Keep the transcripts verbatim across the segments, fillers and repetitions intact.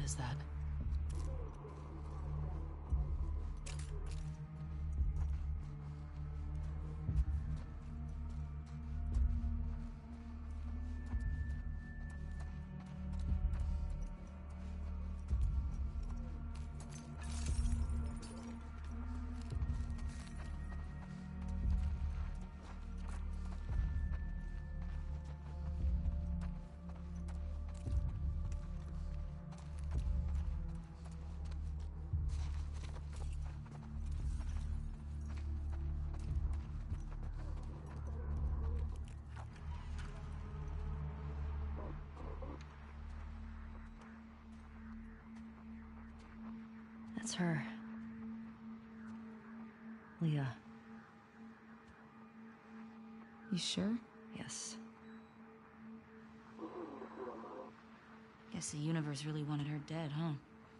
is that? That's her. Leah. You sure? Yes. Guess the universe really wanted her dead, huh?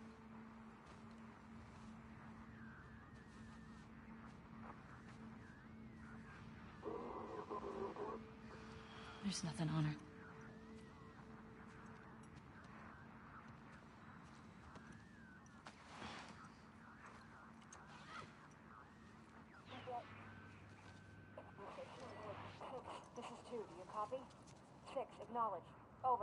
There's nothing on her. This is two. Do you copy? Six, acknowledge. Over.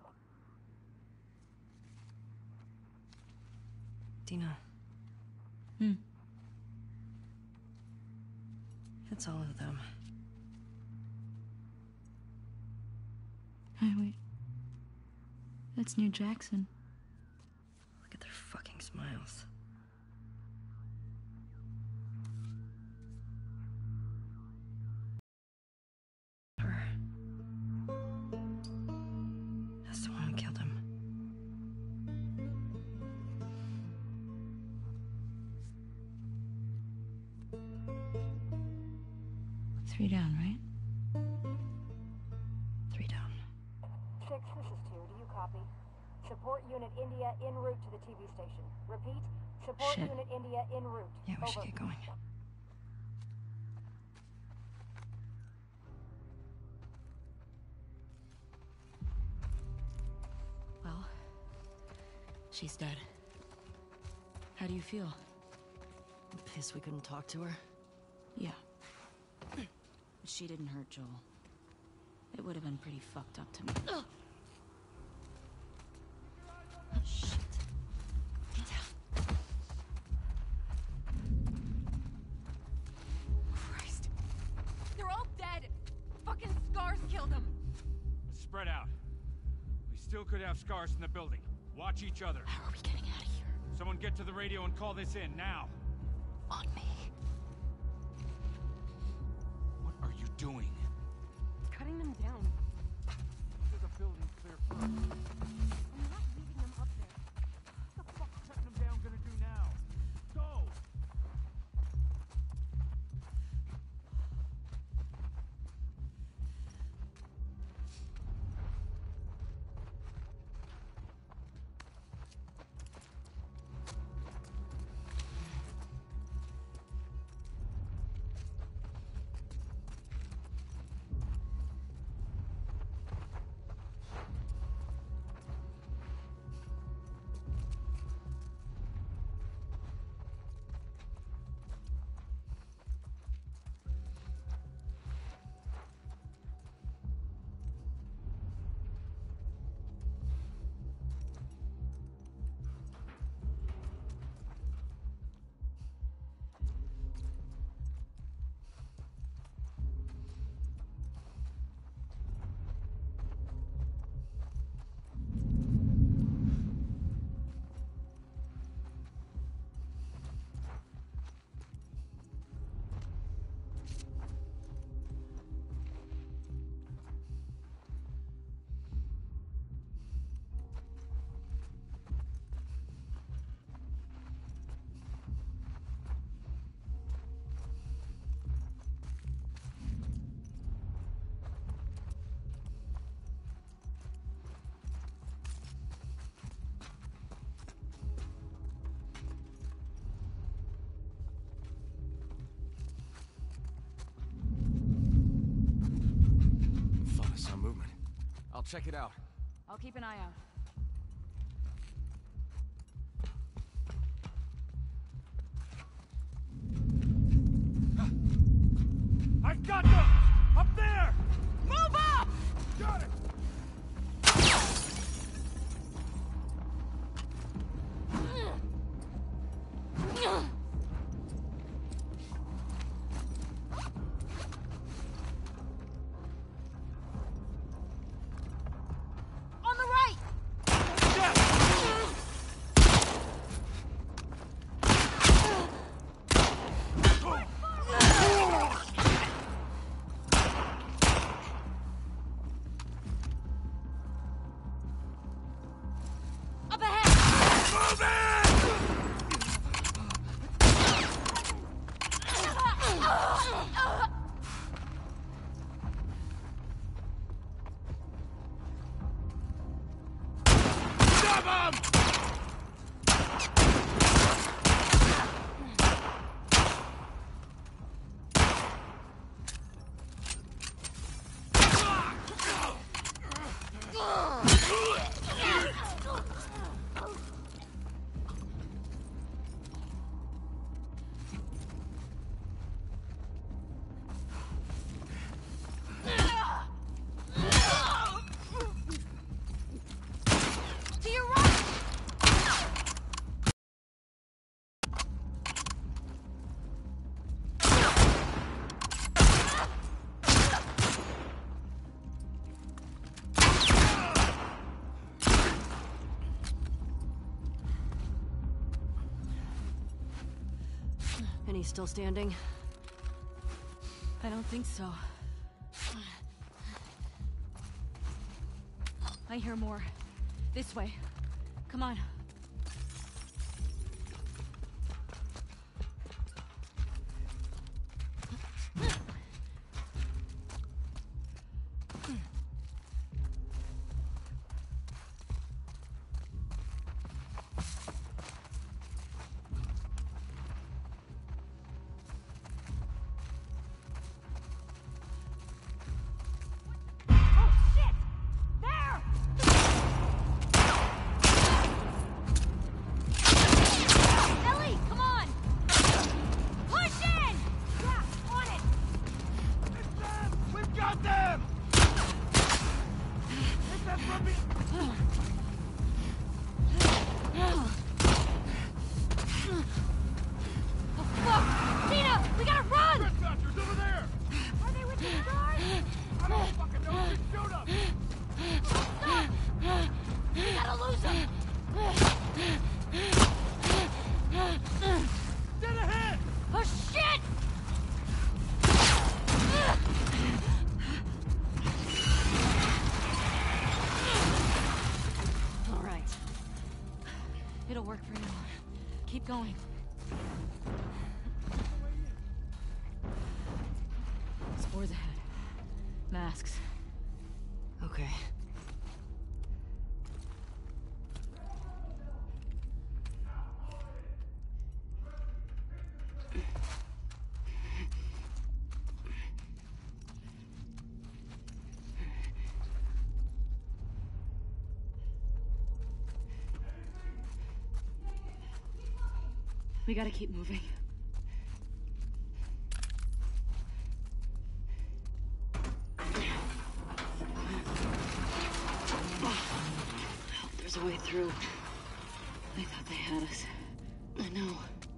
Dina. Hmm. It's all of them. Hey, wait. That's New Jackson. Look at their fucking smiles. Her. That's the one who killed him. Three down, right? Three down. Six, this is two. Do you copy? Support Unit India en route to the T V station. Repeat, support Shit. Unit India en route. Yeah, we should Over. get going. Well, she's dead. How do you feel? I'm pissed we couldn't talk to her. Yeah. She didn't hurt Joel. It would have been pretty fucked up to me. Ugh. Oh, shit. Get down. Christ. They're all dead. Fucking Scars killed them. Let's spread out. We still could have Scars in the building. Watch each other. How are we getting out of here? Someone get to the radio and call this in, now. On me. What are you doing? Cutting them down. Get the building clear first. I'm not leaving them up there. What the fuck's cutting them down gonna do now? Go! I'll check it out. I'll keep an eye out. Got them! Up there! Move up! Got it! On the right! Up ahead! Stop him! To your right! And he's still standing? I don't think so. I hear more. This way. Come on. Ellie, come on! Push in! Yeah, on it! It's them! We've got them! Take that from me! Oh, fuck! Tina, we gotta run! Trespassers over there! Are they with the stars? I don't fucking know! Just shoot them! Stop! We gotta lose them! Dead ahead! Oh, shit! All right. It'll work for now. Keep going. Spores ahead. Masks. Okay. We gotta keep moving. There's a way through. I thought they had us. I know.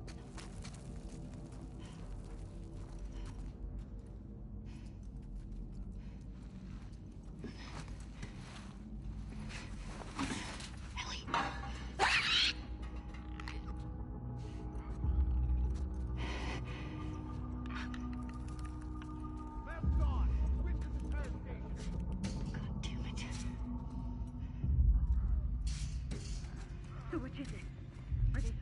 Ellie. Maps on! Switch to the tire station! God damn it. So which is it? Are they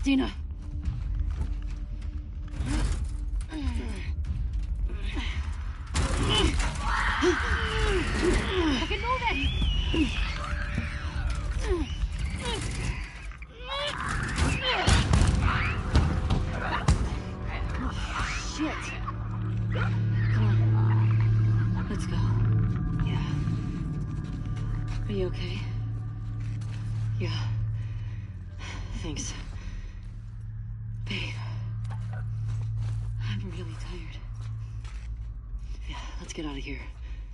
Dina. Fucking move it! Shit. Come on. Let's go. Yeah. Are you okay? Yeah. Thanks. Babe. I'm really tired. Yeah, let's get out of here.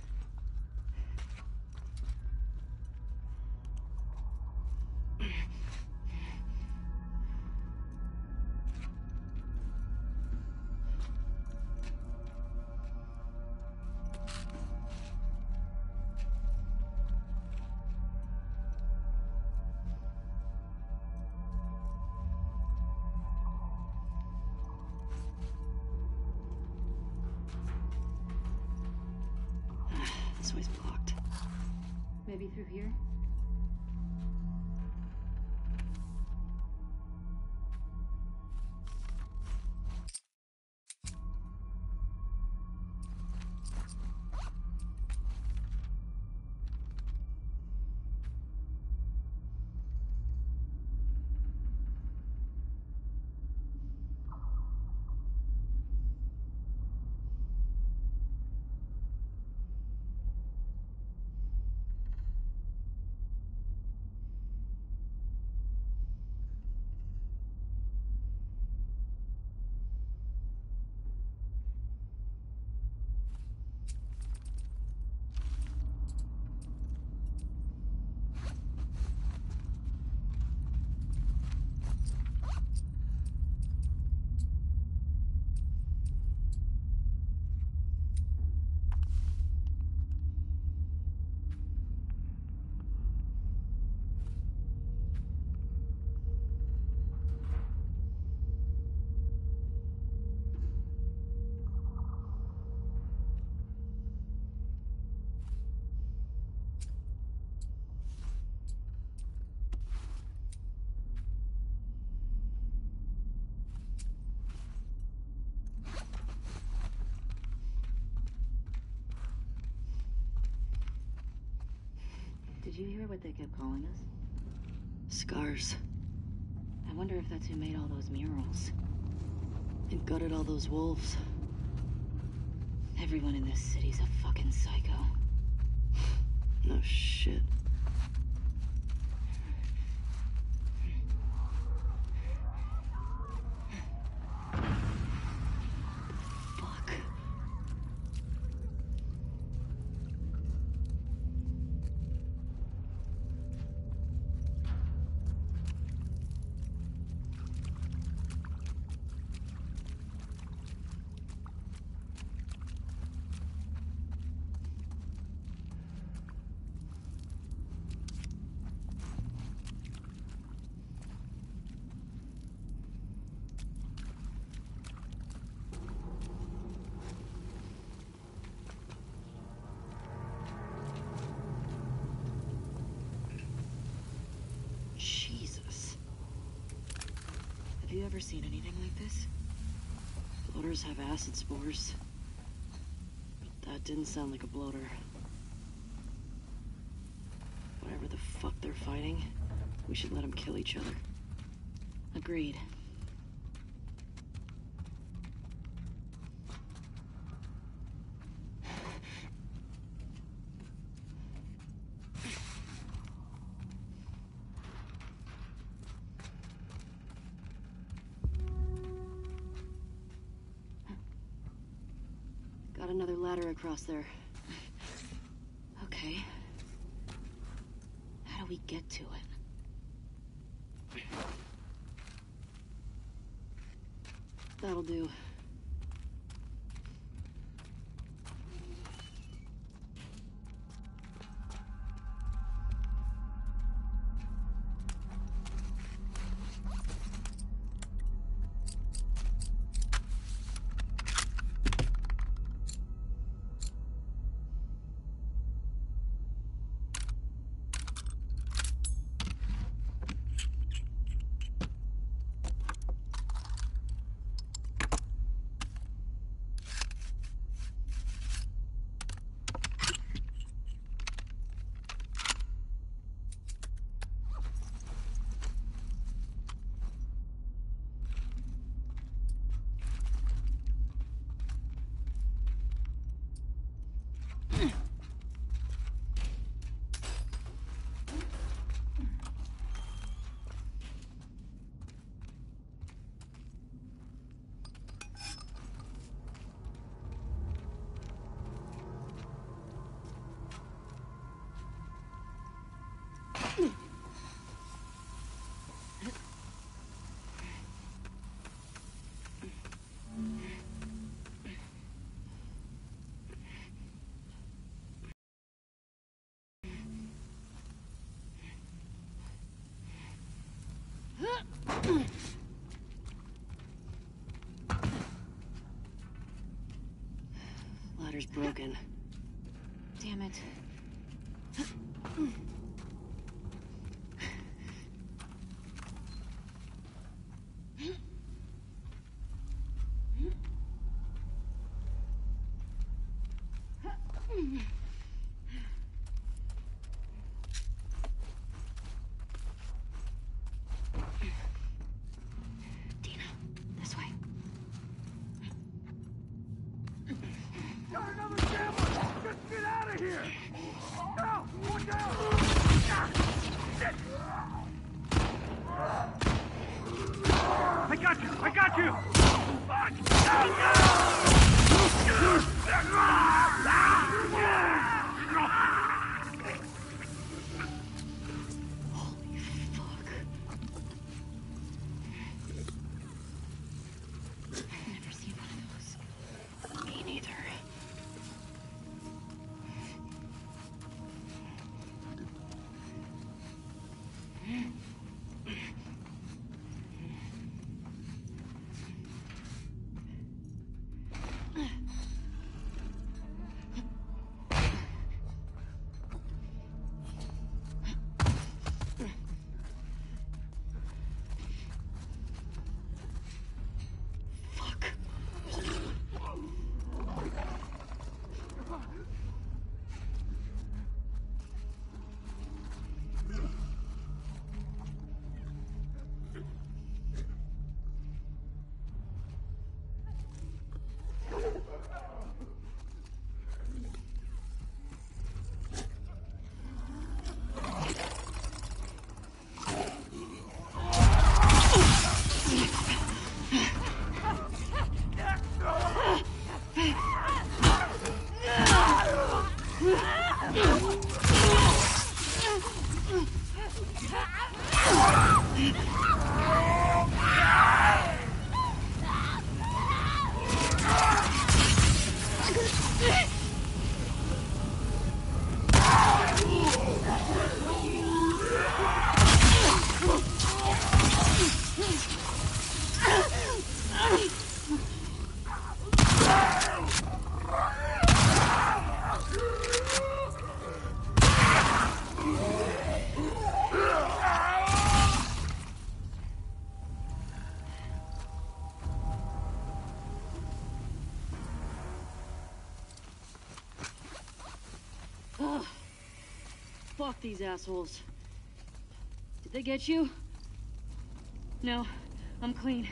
This way's blocked. Maybe through here? Did you hear what they kept calling us? Scars. I wonder if that's who made all those murals. And gutted all those wolves. Everyone in this city's a fucking psycho. No shit. Fuck. Have you ever seen anything like this? Bloaters have acid spores. But that didn't sound like a bloater. Whatever the fuck they're fighting, we should let them kill each other. Agreed. Got another ladder across there. Okay. How do we get to it? That'll do. Ladder's broken. Damn it. Dina, this way. Got another camera! Just get out of here! No! Watch out! I got you! I got you! Fuck! Holy fuck. I've never seen one of those. Me neither. Fuck. Ugh. Fuck these assholes. Did they get you? No, I'm clean.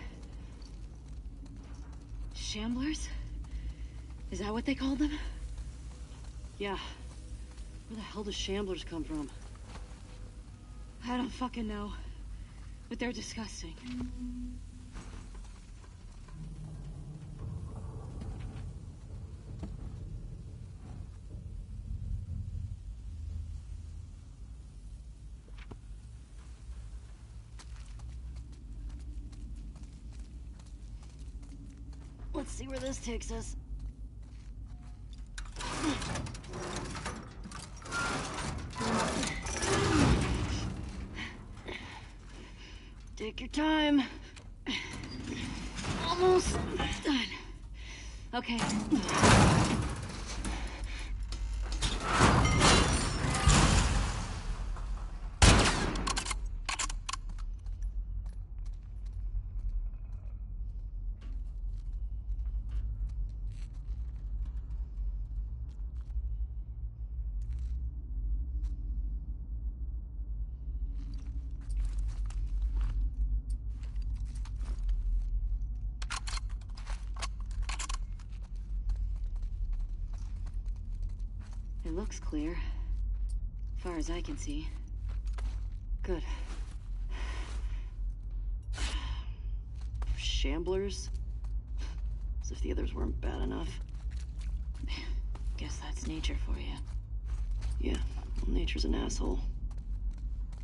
Shamblers? Is that what they called them? Yeah. Where the hell do shamblers come from? I don't fucking know. But they're disgusting. Let's see where this takes us. Take your time. Almost done. Okay. It looks clear, as far as I can see. Good. Shamblers? As if the others weren't bad enough. Guess that's nature for you. Yeah, well, nature's an asshole.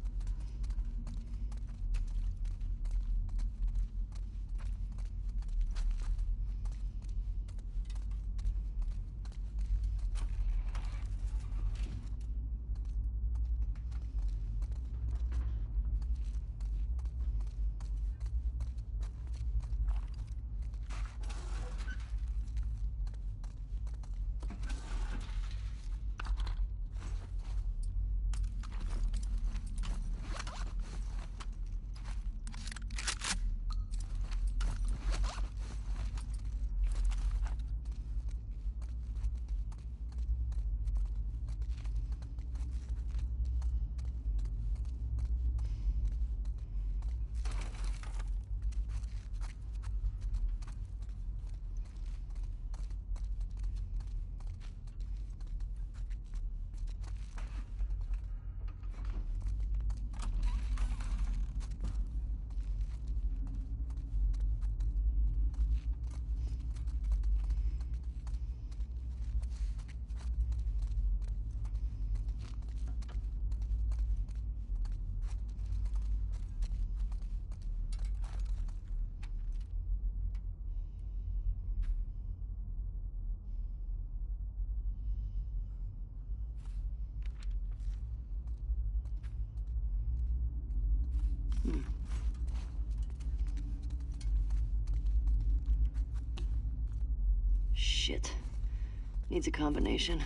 Shit. Needs a combination.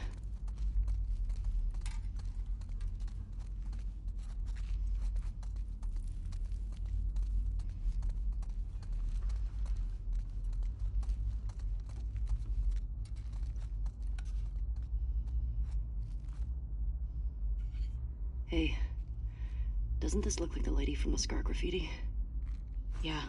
Hey, doesn't this look like the lady from the Scar graffiti? Yeah.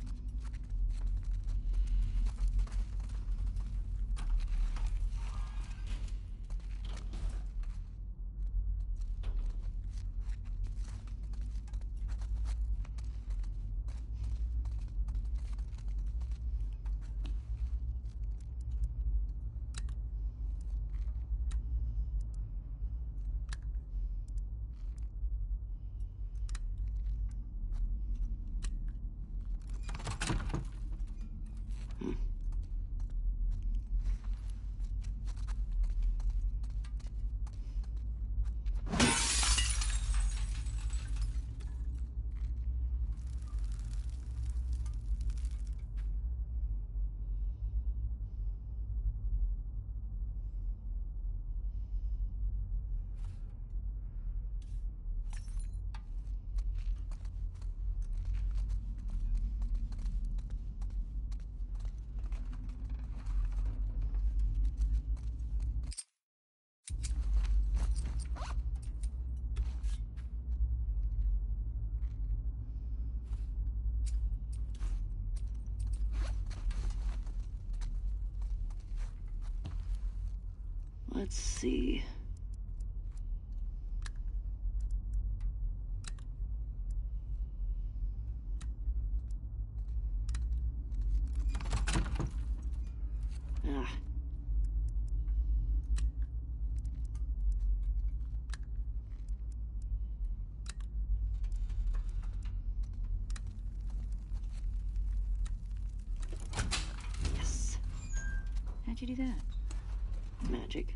Let's see. Ah. Yes. How'd you do that? Magic.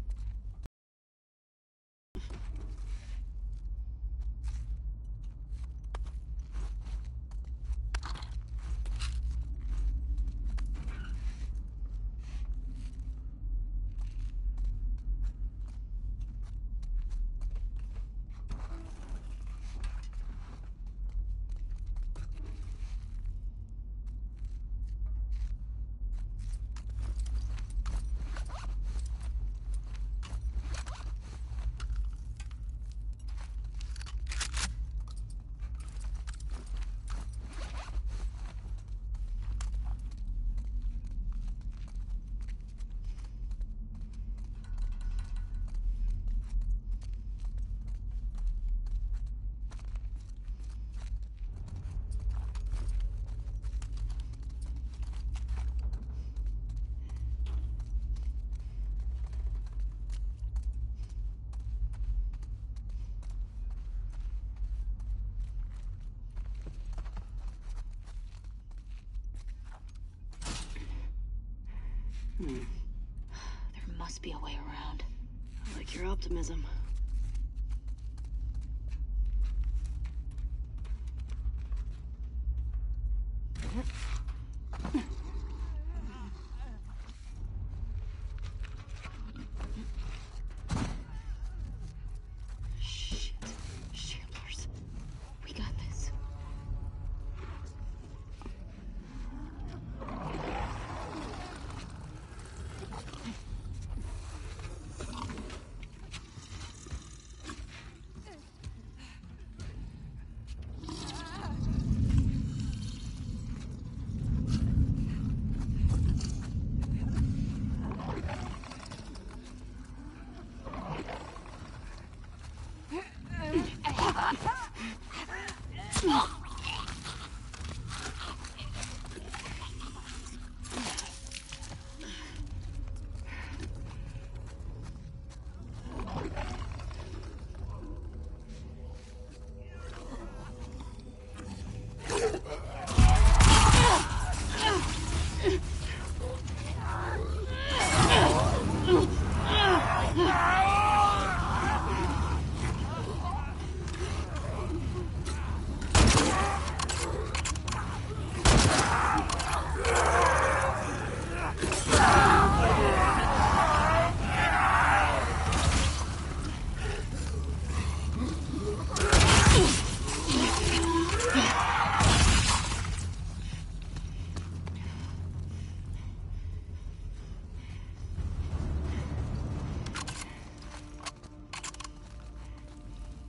Hmm. There must be a way around. I like your optimism. Shit. Shamblers. We got this.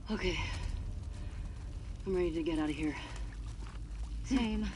Okay. I'm ready to get out of here. Same.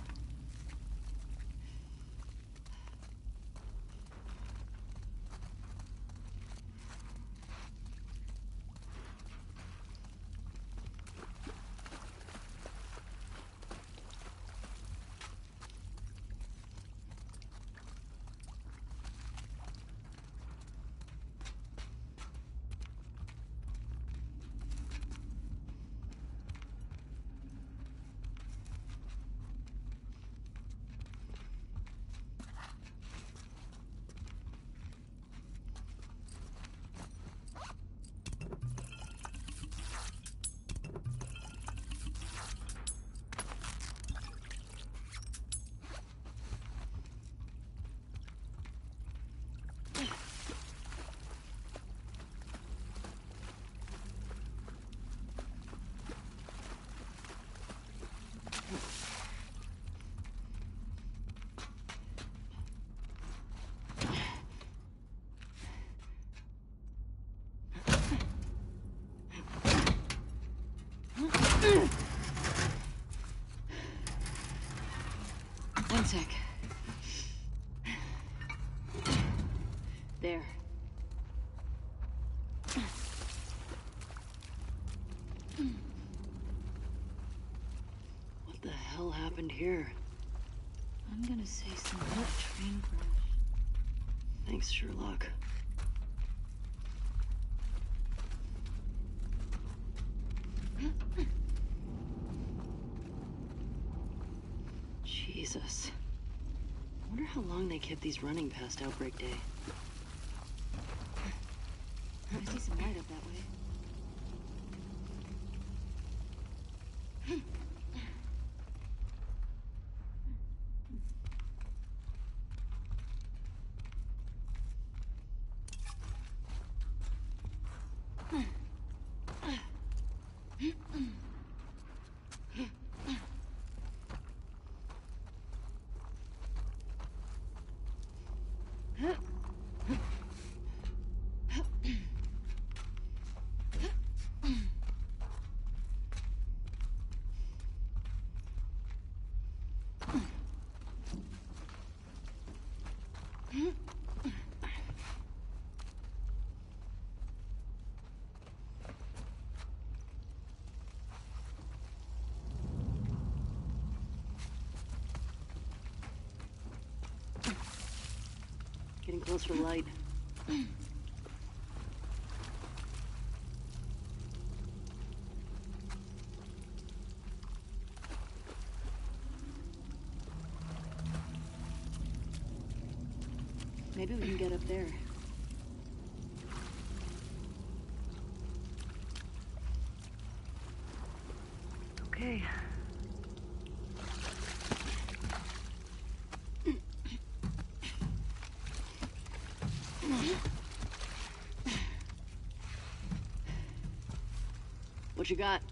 One sec. There. What the hell happened here? I'm gonna say something. Train crash. Thanks, Sherlock. Jesus. I wonder how long they kept these running past Outbreak Day. I see some light up that way. Getting closer to light. Maybe we can get up there. Okay. What you got?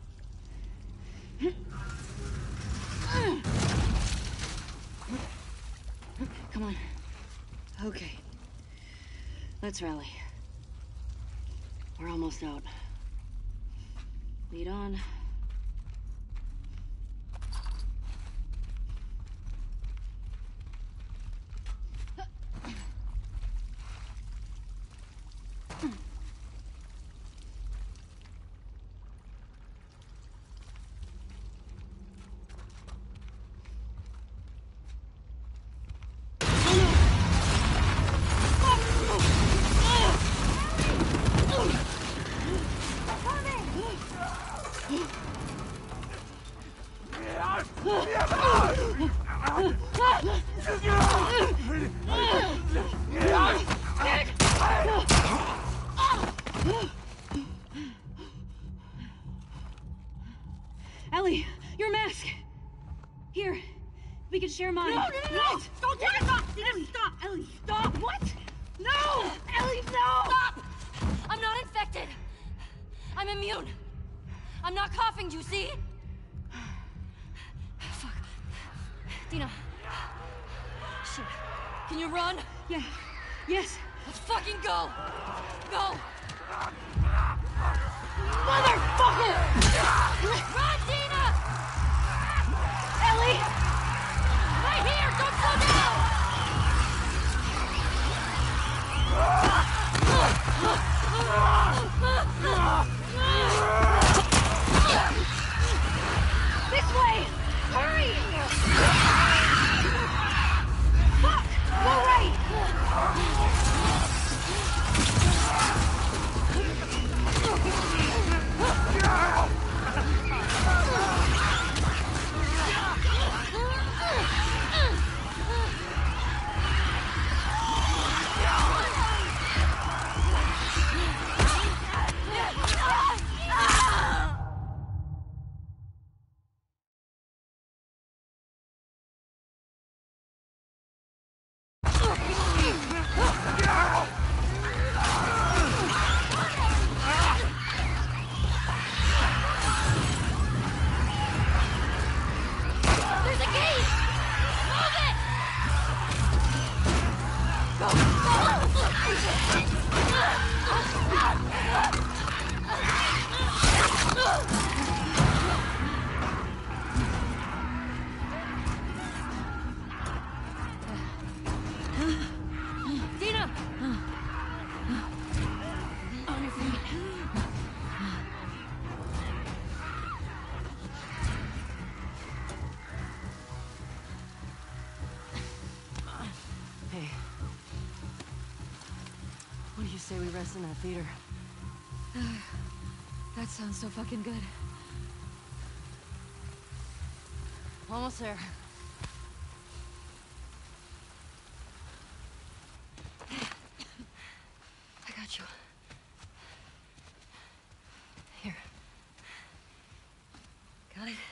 Come on. Okay. Let's rally. We're almost out. Lead on. Ellie, your mask! Here, we can share mine. No, no, no, no! Don't take it off! Ellie, stop! Ellie, stop! What? No! Ellie, no! Stop! I'm not infected. I'm immune. I'm not coughing, do you see? Fuck. Dina. Shit. Can you run? Yeah. Yes. Let's fucking go! Go! Mother! This way! Hurry! Fuck! Go right! There's a gate! Move it! Dina! On your feet. Hey. What do you say we rest in that theater? That sounds so fucking good. Almost there. I got you. Here. Got it?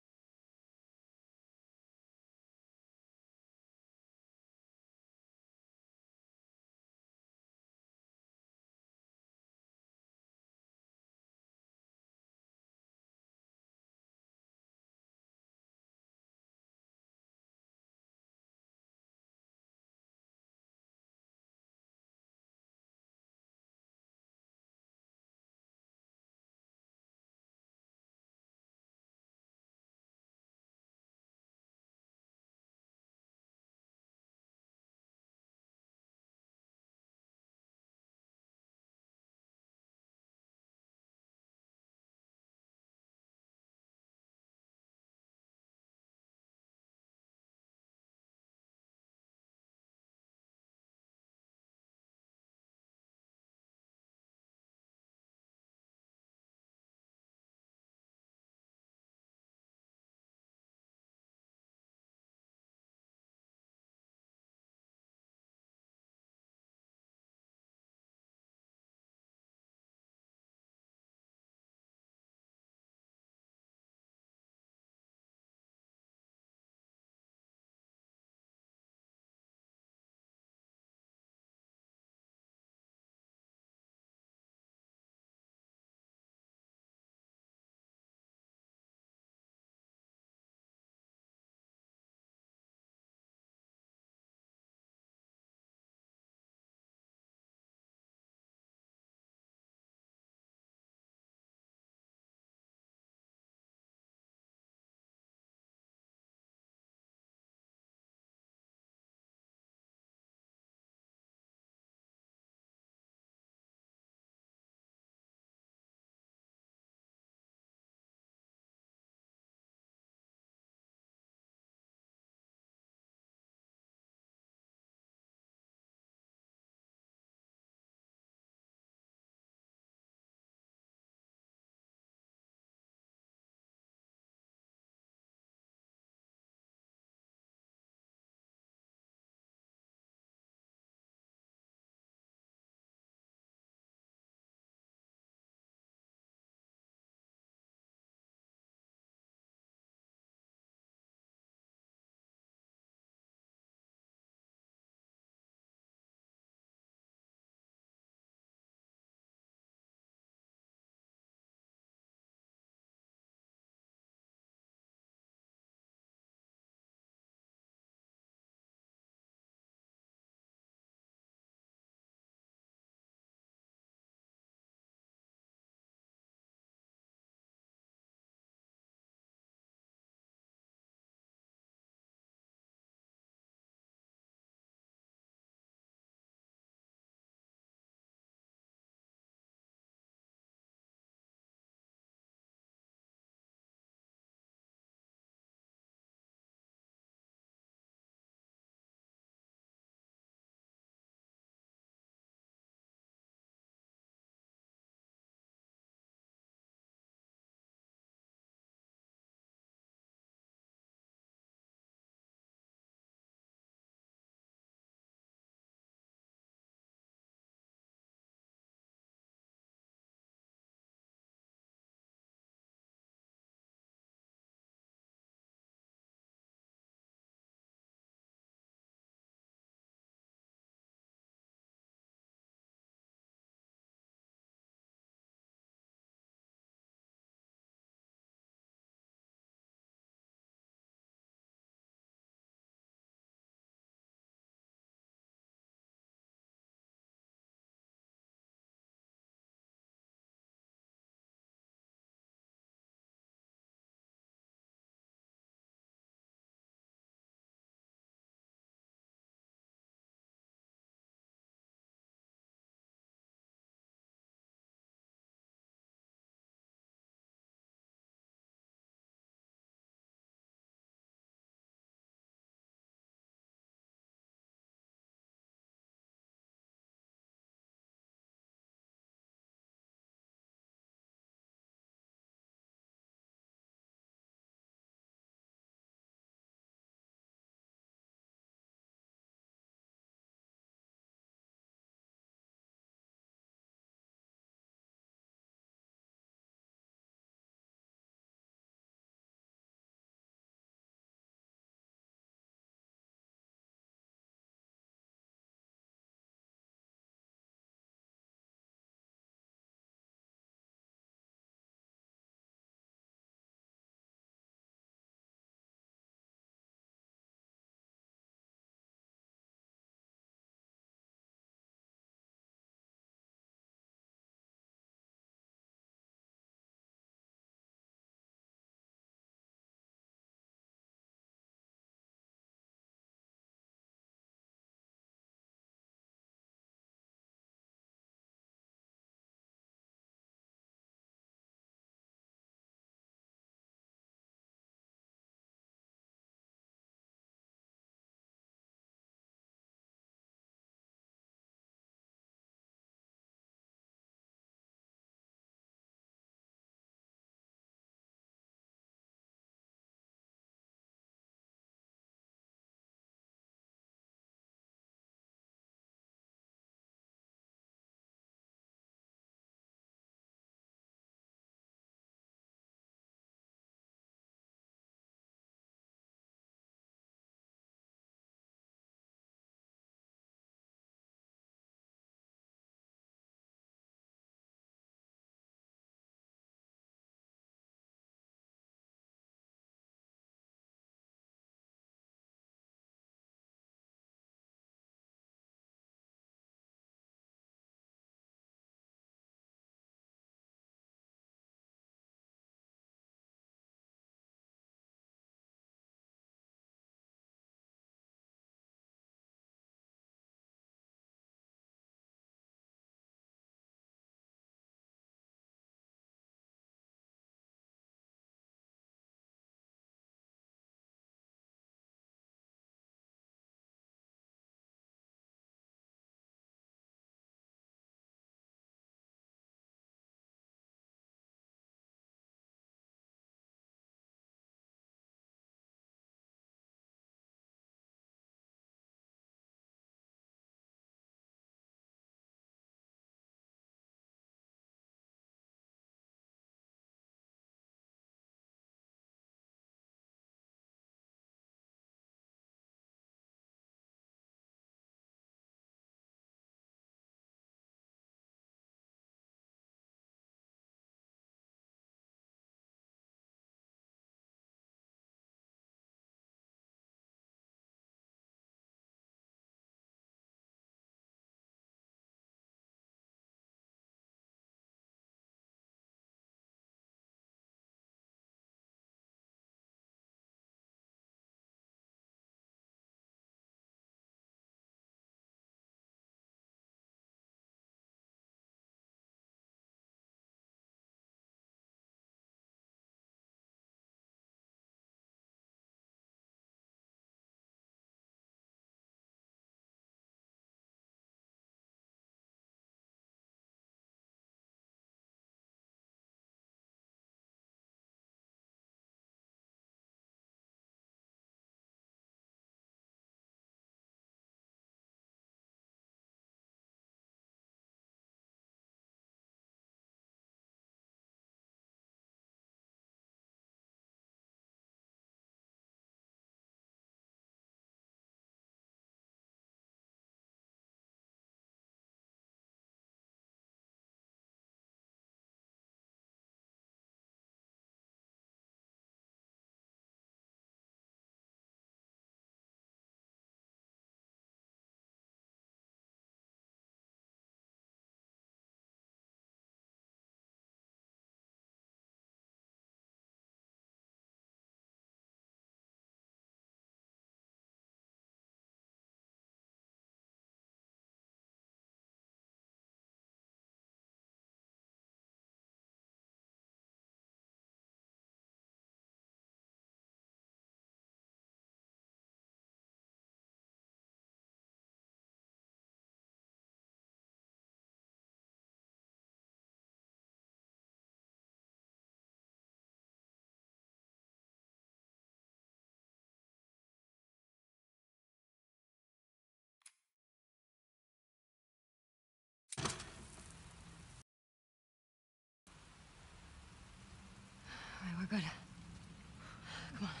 good. Come on.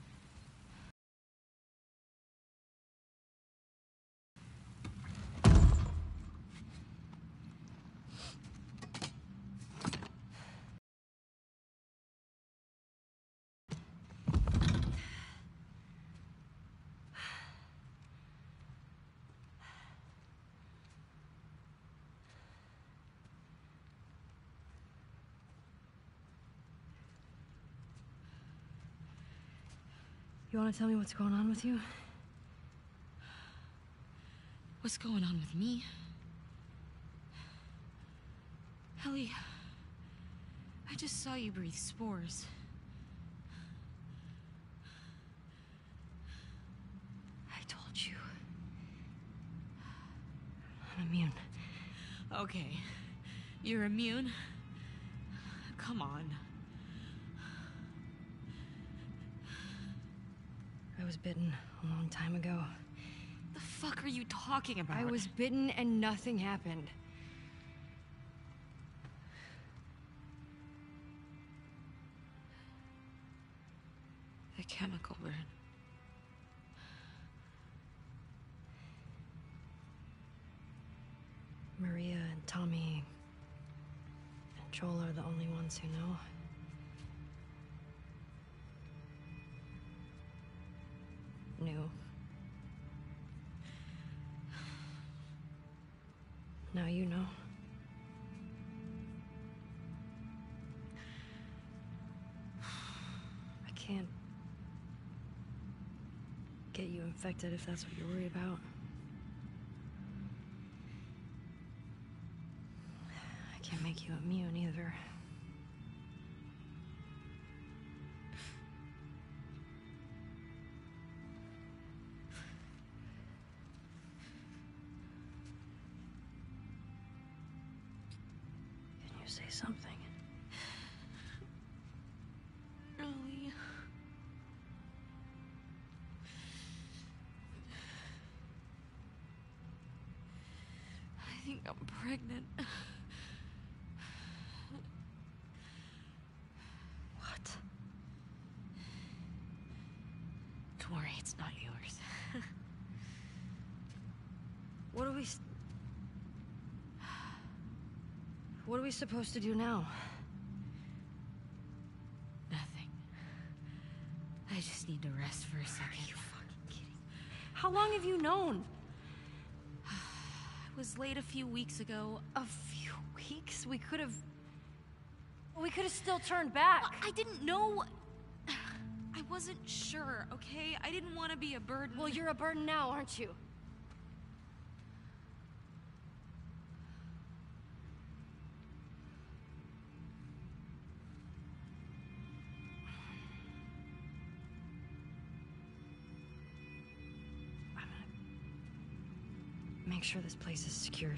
You want to tell me what's going on with you? What's going on with me? Ellie, I just saw you breathe spores. I told you. I'm immune. Okay, you're immune? Come on. I was bitten a long time ago. The fuck are you talking about? I was bitten and nothing happened. A chemical burn. Maria and Tommy and Joel are the only ones who know. Knew. Now you know. I can't get you infected if that's what you're worried about. I can't make you immune either. Can you say something? Ellie. I think I'm pregnant. What? Don't worry, it's not yours. What are we... s- What are we supposed to do now? Nothing. I just need to rest for a second. Are you fucking kidding? How long have you known? I was late a few weeks ago. A few weeks? We could have... We could have still turned back. I didn't know. I wasn't sure, okay? I didn't want to be a burden. Well, you're a burden now, aren't you? I'm gonna make sure this place is secured.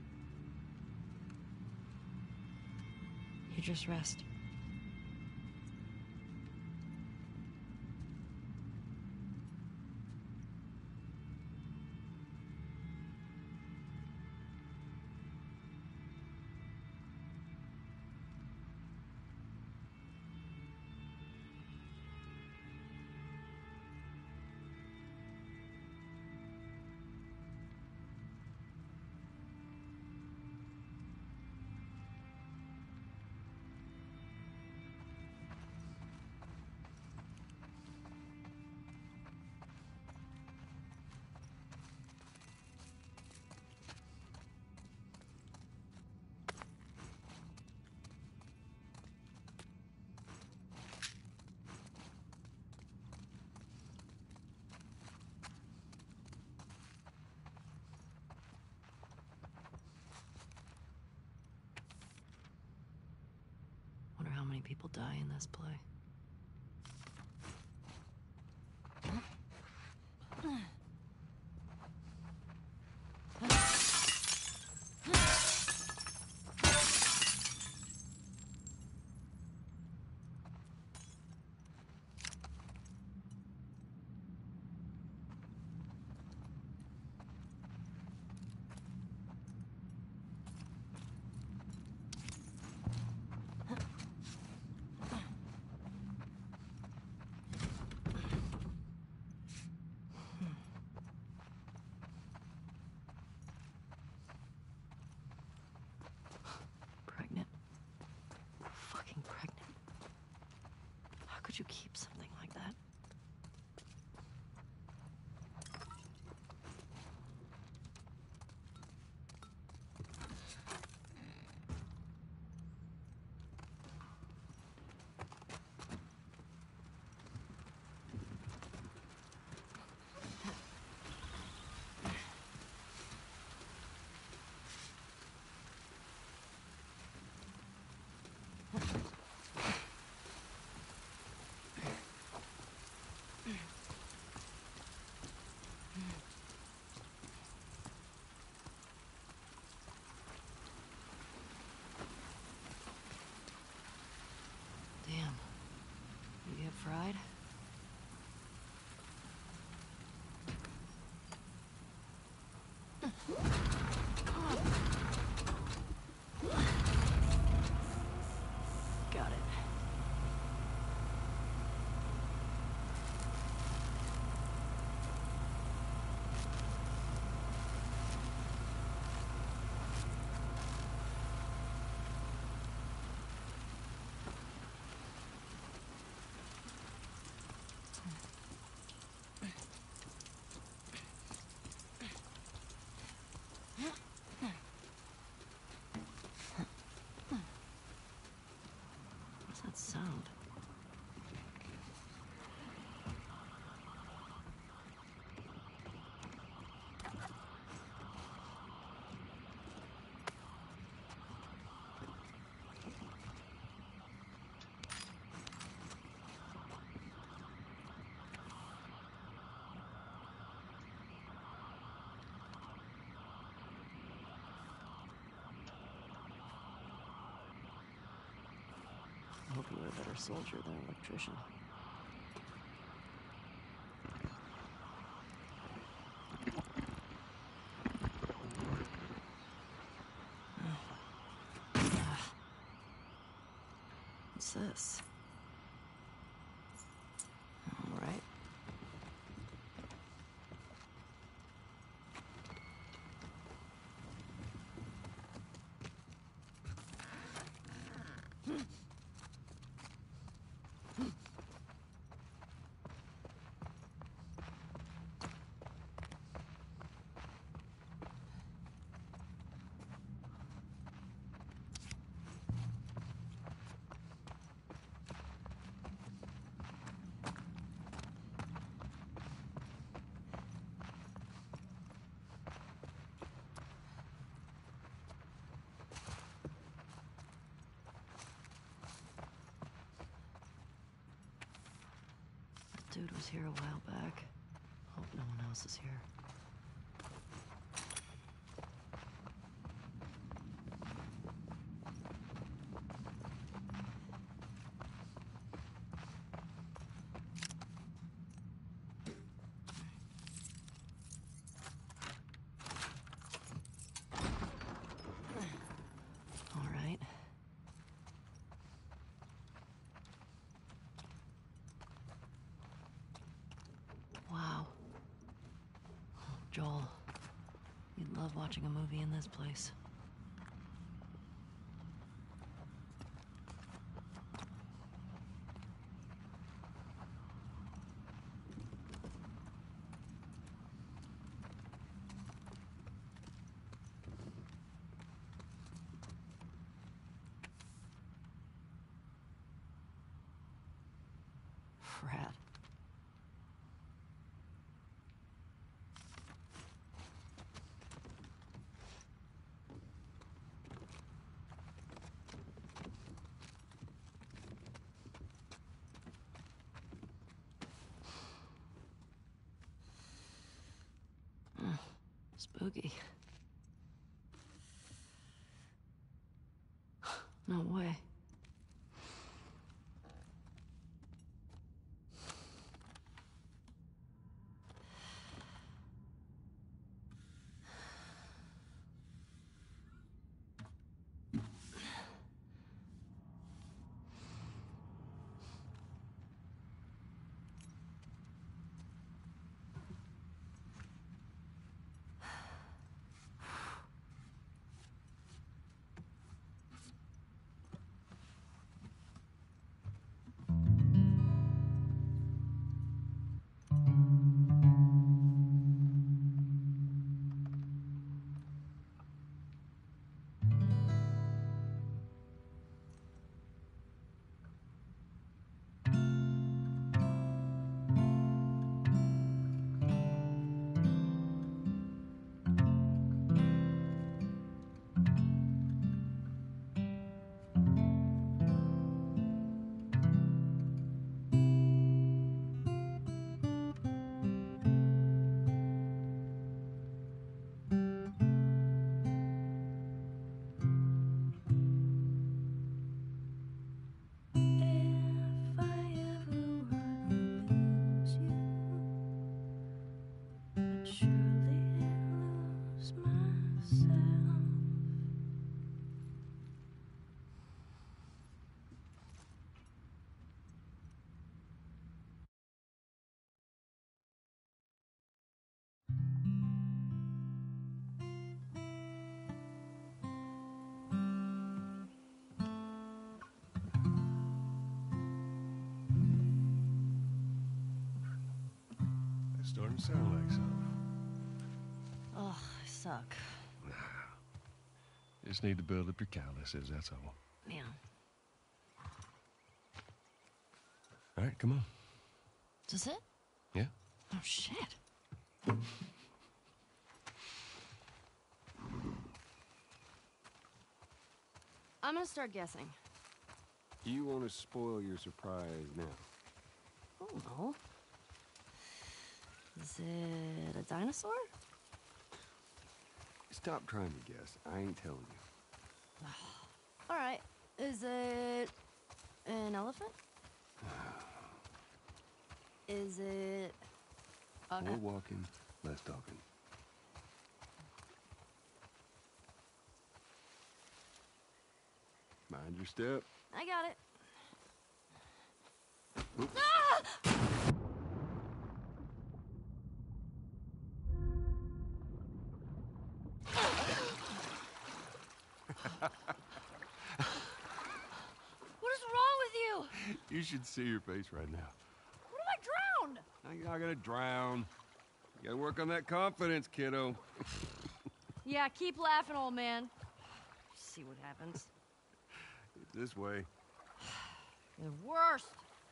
You just rest. Wonder how many people die in this play. How could you keep something like that? Damn. You get fried? Got it. What's that sound? I hope you were a better soldier than an electrician. What's this? All right. Dude was here a while back. Hope no one else is here. All right. Wow. Oh, Joel, you'd love watching a movie in this place. Frat. Hmm, spooky. No way. Starting to sound like something. Ugh, I suck. Nah. Just need to build up your calluses, that's all. Man. All right, come on. Is this it? Yeah? Oh, shit. I'm gonna start guessing. You want to spoil your surprise now? I don't know. Is it a dinosaur? Stop trying to guess. I ain't telling you. All right. Is it an elephant? Is it... Uh, More walking, less talking. Mind your step. I got it. Oops. Ah! What is wrong with you? You should see your face right now. What if I drowned? Now you're not gonna drown. You gotta work on that confidence, kiddo. Yeah, keep laughing, old man. See what happens. It's this way. The worst.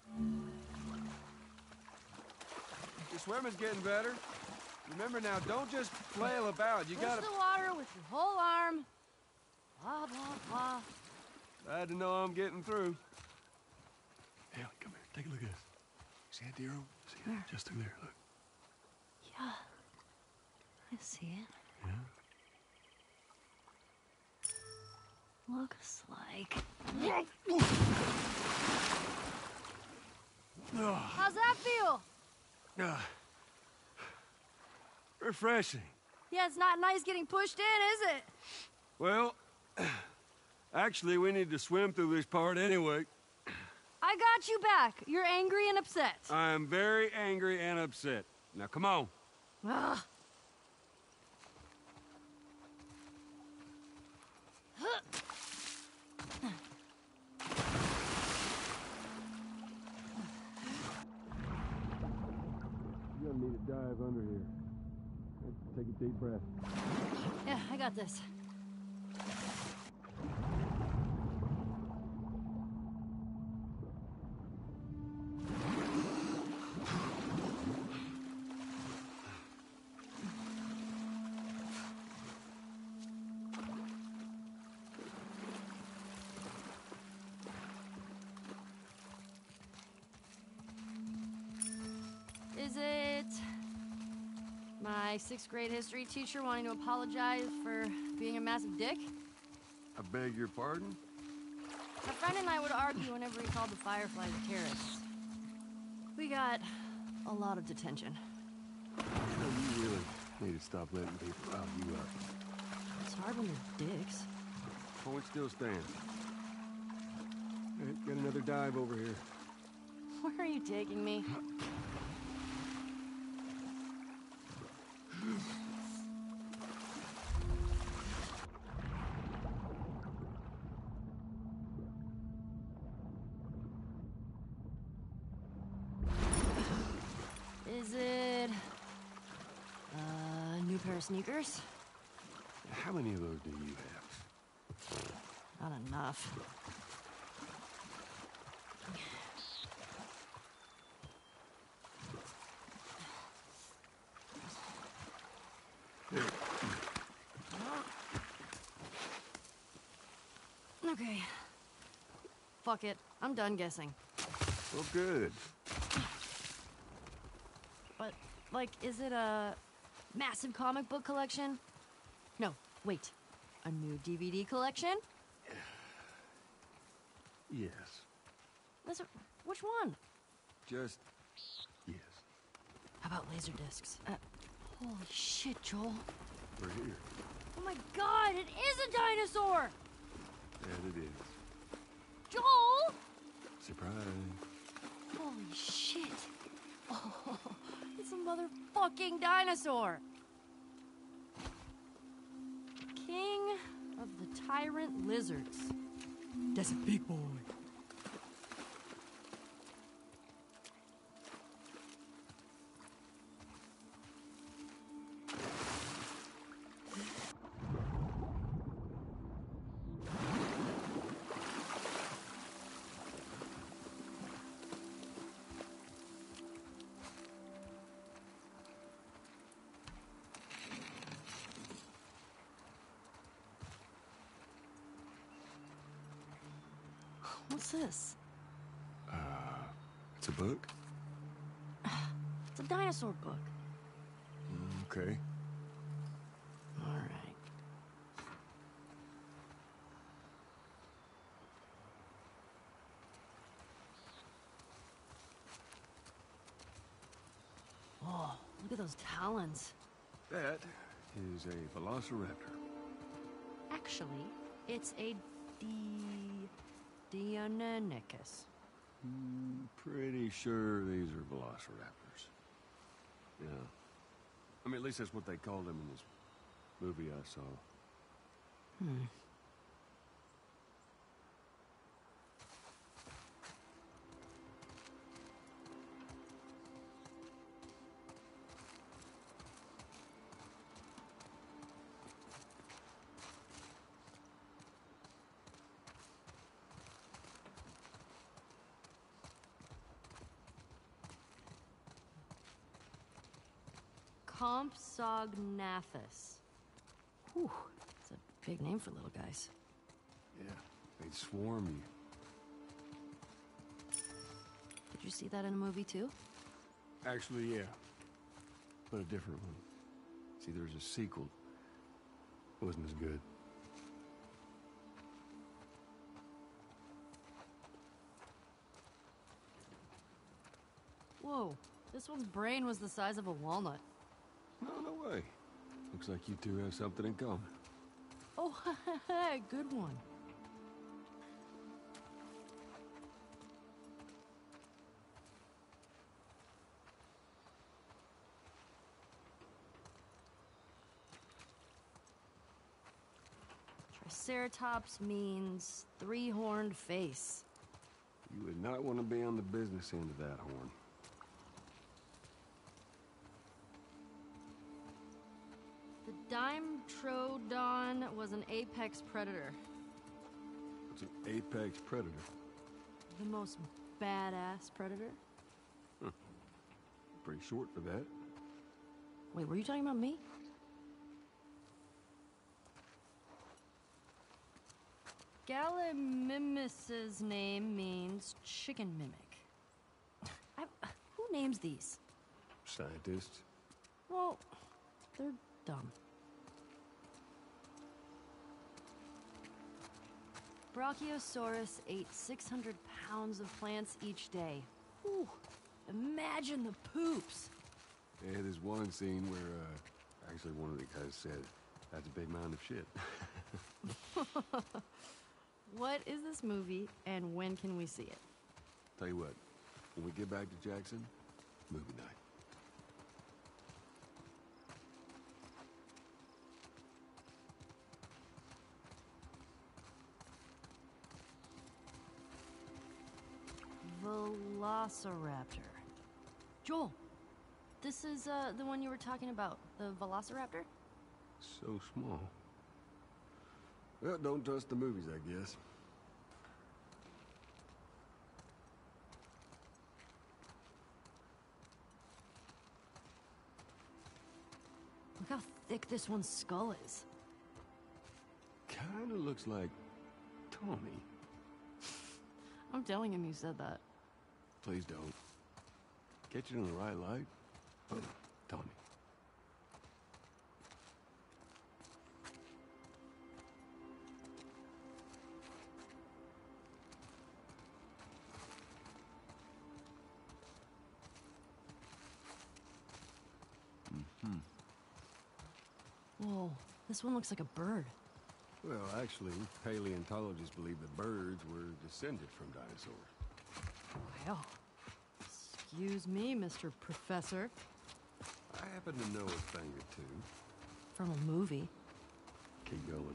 Your swimming's getting better. Remember now, don't just flail about. You Push gotta... the water with your whole arm. Blah, blah, blah. Glad to know I'm getting through. Haley, come here. Take a look at this. See that deer? See it? Just through there. Look. Yeah. I see it. Yeah? Looks like... How's that feel? Uh, refreshing. Yeah, it's not nice getting pushed in, is it? Well, actually, we need to swim through this part anyway. I got you back. You're angry and upset. I'm very angry and upset. Now, come on. Ugh. You're gonna need to dive under here. Take a deep breath. Yeah, I got this. Is it my sixth grade history teacher wanting to apologize for being a massive dick? I beg your pardon? My friend and I would argue whenever he called the Fireflies terrorists. We got a lot of detention. You know, you really need to stop letting people rile you up. It's hard when they're dicks. Point still stands. All right, get another dive over here. Where are you taking me? Is it a new pair of sneakers? How many of those do you have? Not enough. Okay. Fuck it. I'm done guessing. Well, good. But, like, is it a massive comic book collection? No, wait. A new D V D collection? Yes. That's a, which one? Just yes. How about laser discs? Uh, holy shit, Joel. We're here. Oh my god, it is a dinosaur! And it is. Joel! Surprise. Holy shit. Oh, it's a motherfucking dinosaur. King of the Tyrant Lizards. That's a big boy. What's this? Uh, it's a book? It's a dinosaur book. Okay. All right. Oh, look at those talons. That is a velociraptor. Actually, it's a D... Deinonychus. Mm, pretty sure these are velociraptors. Yeah. I mean, at least that's what they called them in this movie I saw. Hmm. Compsognathus. Whew, that's a big name for little guys. Yeah, they'd swarm you. Did you see that in a movie too? Actually, yeah. But a different one. See, there's a sequel. It wasn't as good. Whoa, this one's brain was the size of a walnut. No, no way. Looks like you two have something in common. Oh, good one. Triceratops means three-horned face. You would not want to be on the business end of that horn. The Dimetrodon was an apex predator. It's an apex predator. The most badass predator? Huh. Pretty short for that. Wait, were you talking about me? Gallimimus's name means chicken mimic. I, who names these? Scientists. Well, they're dumb. Brachiosaurus ate six hundred pounds of plants each day. Whew, imagine the poops. Yeah, there's one scene where, uh, actually one of the guys said, that's a big mound of shit. What is this movie, and when can we see it? Tell you what, when we get back to Jackson, movie night. Velociraptor. Joel, this is uh, the one you were talking about, the Velociraptor? So small. Well, don't trust the movies, I guess. Look how thick this one's skull is. Kinda looks like Tommy. I'm telling him you said that. Please don't. Catch it in the right light. Oh, Tommy. Mm-hmm. Whoa, this one looks like a bird. Well, actually, paleontologists believe that birds were descended from dinosaurs. Well, excuse me, Mister Professor. I happen to know a thing or two. From a movie. Keep going.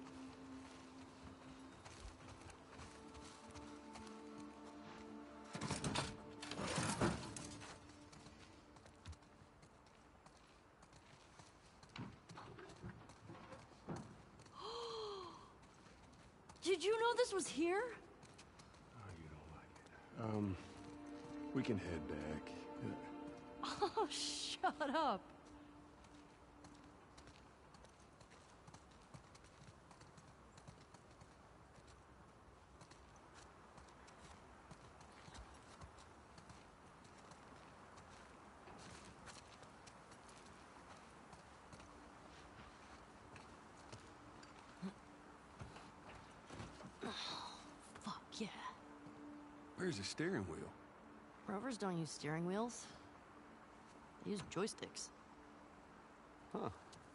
Did you know this was here? Oh, you don't like it. Um, we can head back. Uh, Oh, shut up. Where's the steering wheel? Rovers don't use steering wheels. They use joysticks. Huh.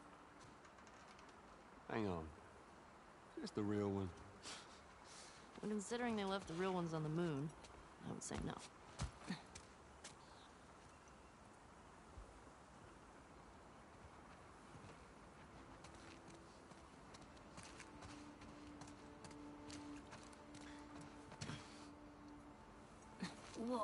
Hang on. Is this the real one? Well, considering they left the real ones on the moon, I would say no. Whoa.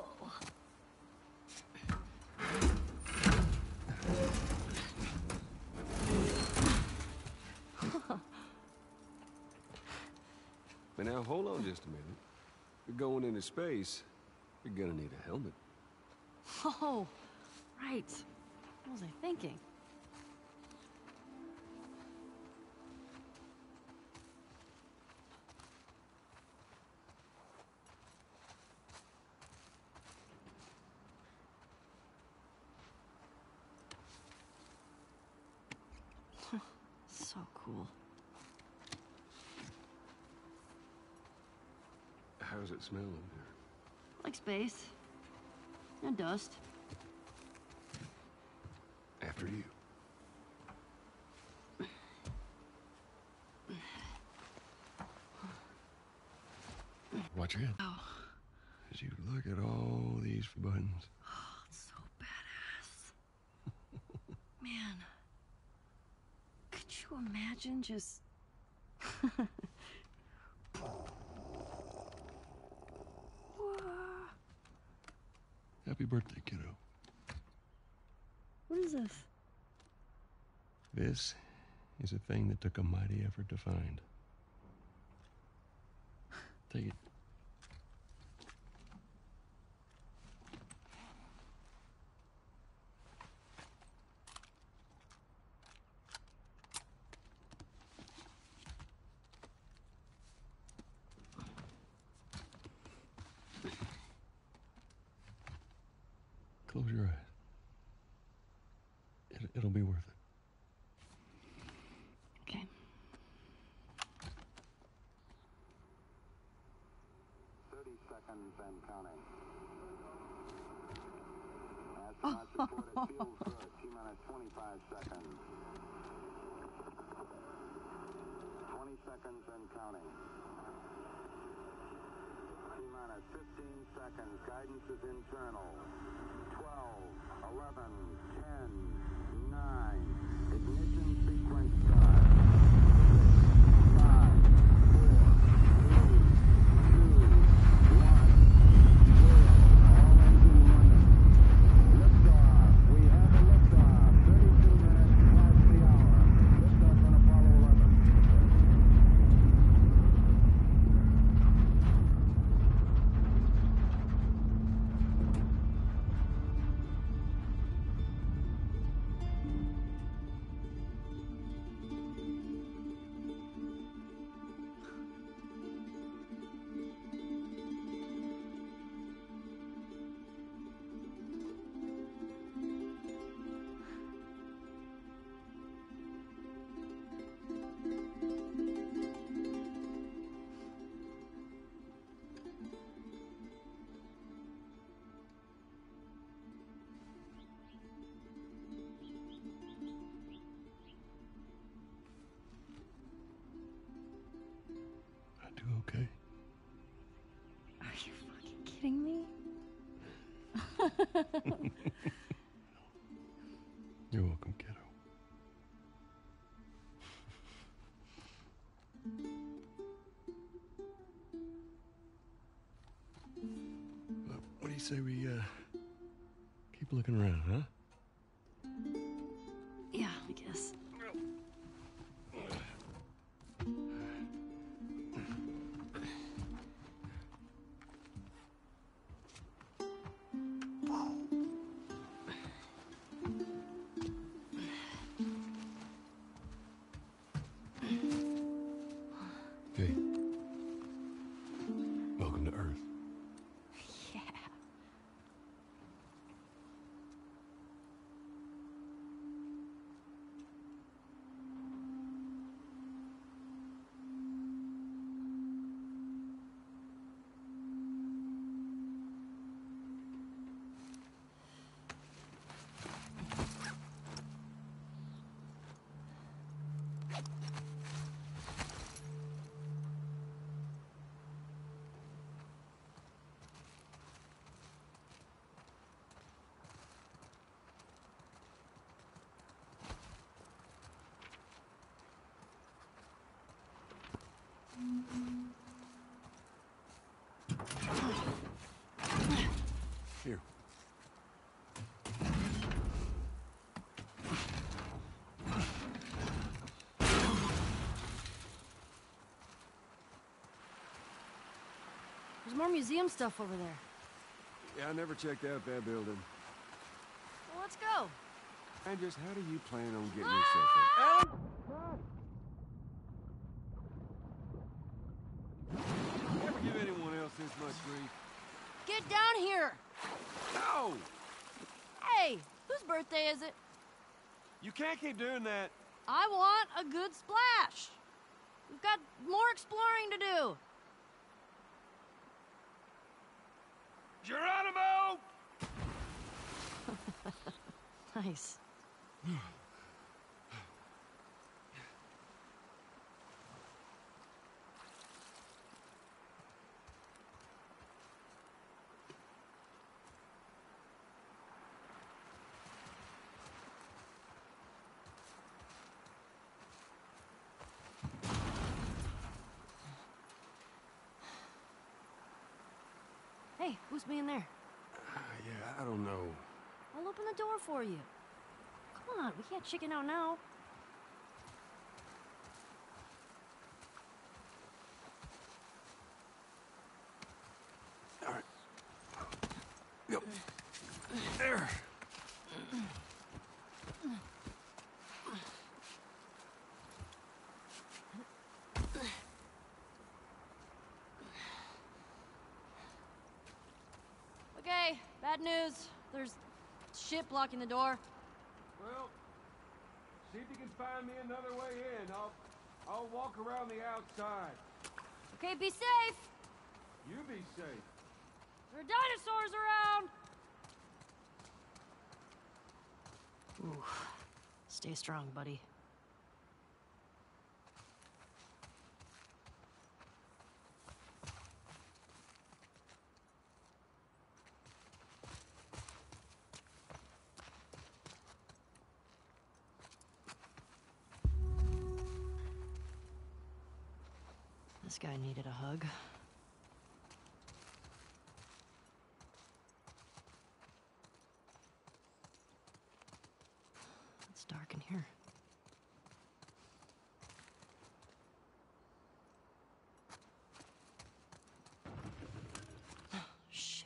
But now, hold on just a minute. You're going into space, you're gonna need a helmet. Oh, right. What was I thinking? So cool. How's it smell in here? Like space. And dust. After you. Watch your head. Oh. As you look at all these buttons. Oh, it's so badass. Man. Could you imagine just... Happy birthday, kiddo. What is this? This is a thing that took a mighty effort to find. Take it. Close your eyes. It, it'll be worth it. Okay. Thirty seconds and counting. Astronauts report it feels good. T minus twenty-five seconds. Twenty seconds and counting. T minus fifteen seconds. Guidance is internal. twelve, eleven, ten, nine. Ignition sequence start. five, four, three, two, one, zero. All engine running. Liftoff. We have a liftoff. thirty-two minutes past the hour. Liftoff on Apollo eleven. I do okay. Are you fucking kidding me? You're welcome, kiddo. Well, what do you say we uh, keep looking around, huh? Yeah, I guess. Hey. Welcome to Earth. Yeah. Here. There's more museum stuff over there. Yeah, I never checked out that building. Well, let's go. And just how do you plan on getting yourself in? Alan! You ever give anyone else this much grief? Get down here! No! Hey, whose birthday is it? You can't keep doing that. I want a good splash. We've got more exploring to do. Geronimo! Nice. Hey, who's being there? Uh, yeah, I don't know. I'll open the door for you. Come on, we can't chicken out now. All right. Go. There. Okay, bad news. There's shit blocking the door. Well, see if you can find me another way in. I'll, I'll walk around the outside. Okay, be safe. You be safe. There are dinosaurs around. Ooh, stay strong, buddy. This guy needed a hug. It's dark in here. Shit.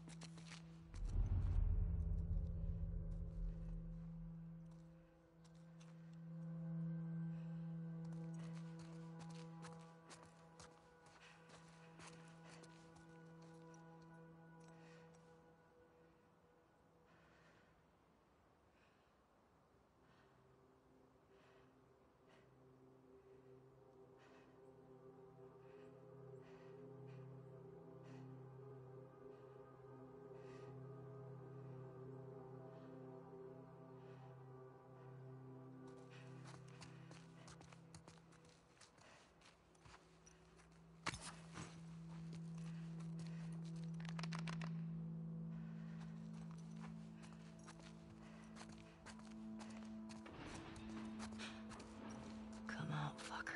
Come out, fucker.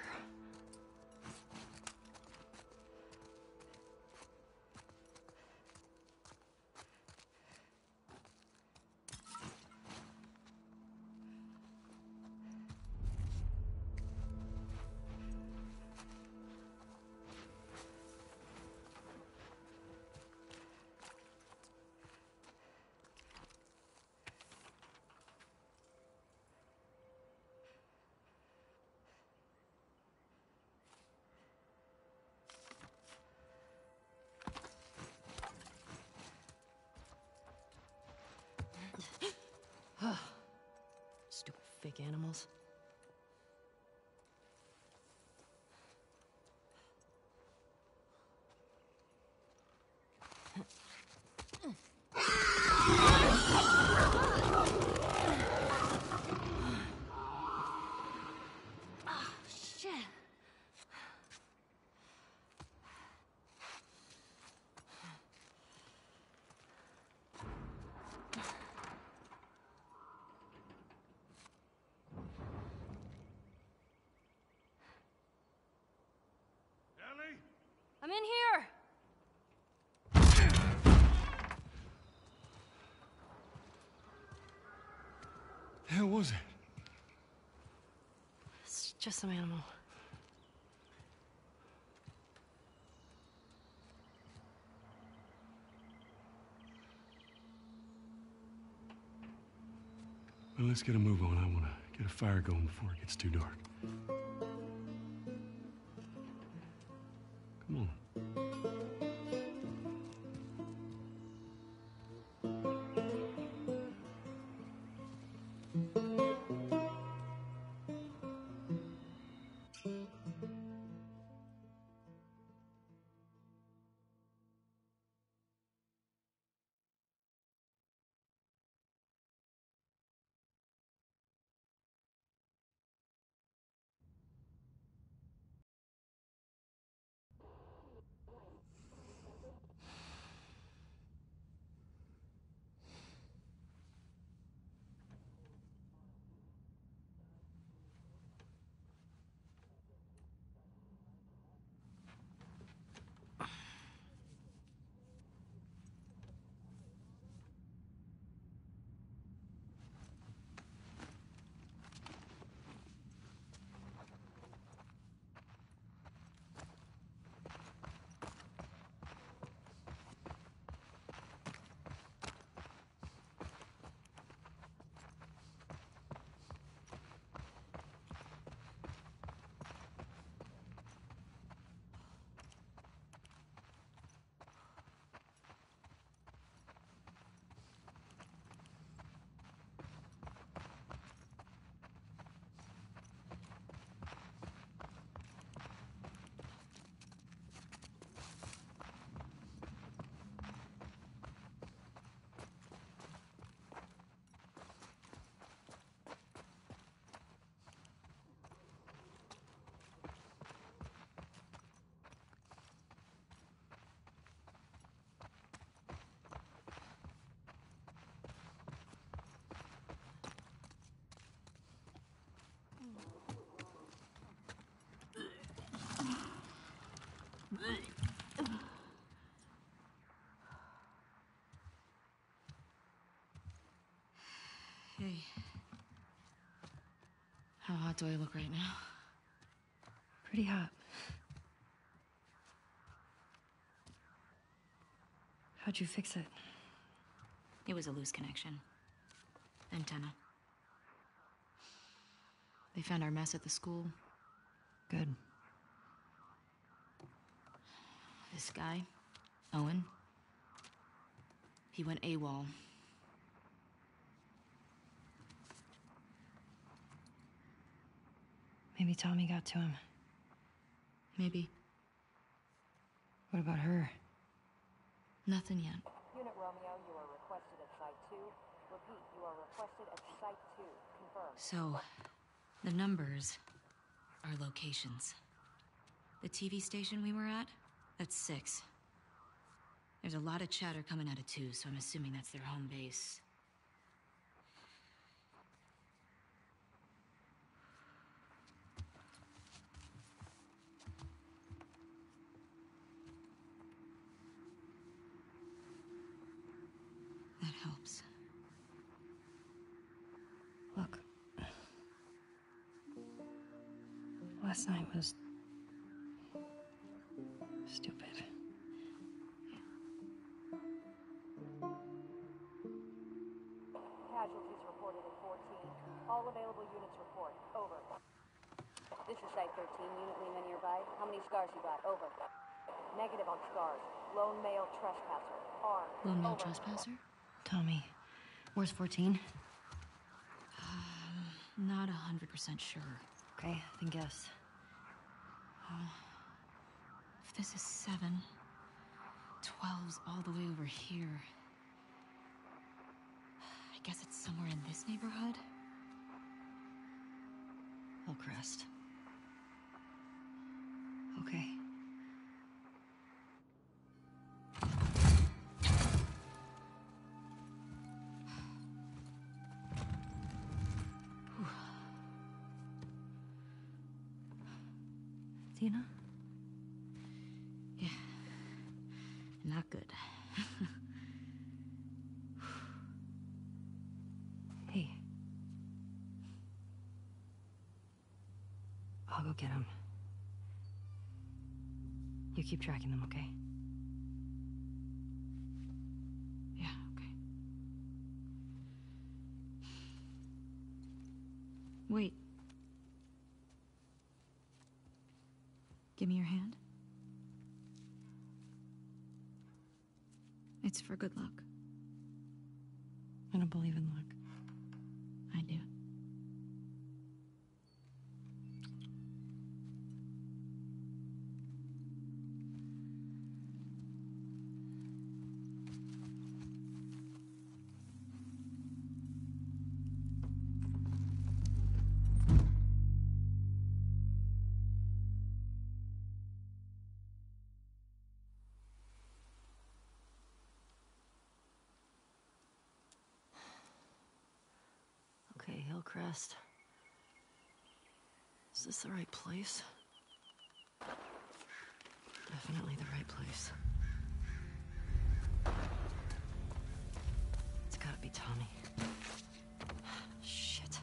Stupid fake animals. Ah, shit. The hell was it? It's just some animal. Well, let's get a move on. I want to get a fire going before it gets too dark. Come on. Hey. How hot do I look right now? Pretty hot. How'd you fix it? It was a loose connection. Antenna. They found our mess at the school. Good. This guy, Owen, he went AWOL. Maybe Tommy got to him. Maybe. What about her? Nothing yet. Unit Romeo, you are requested at Site two. Repeat, you are requested at Site two. Confirmed. So, the numbers are locations. The T V station we were at, that's six. There's a lot of chatter coming out of two, so I'm assuming that's their home base. That helps. Look. Last night was... stupid. Casualties reported at fourteen. All available units report. Over. This is Site thirteen. Unit Lima nearby. How many scars you got? Over. Negative on scars. Lone male trespasser. Armed. Lone male Over. trespasser? Tommy, where's fourteen? Um, not a hundred percent sure. Okay, then guess. If this is seven, twelve's all the way over here. I guess it's somewhere in this neighborhood? Hillcrest. Okay. Tina? Yeah. Not good. Hey. I'll go get him. You keep tracking them, okay? Yeah, okay. Wait. Give me your hand. It's for good luck. I don't believe in luck. I do. Okay, Hillcrest. Is this the right place? Definitely the right place. It's gotta be Tommy. Shit.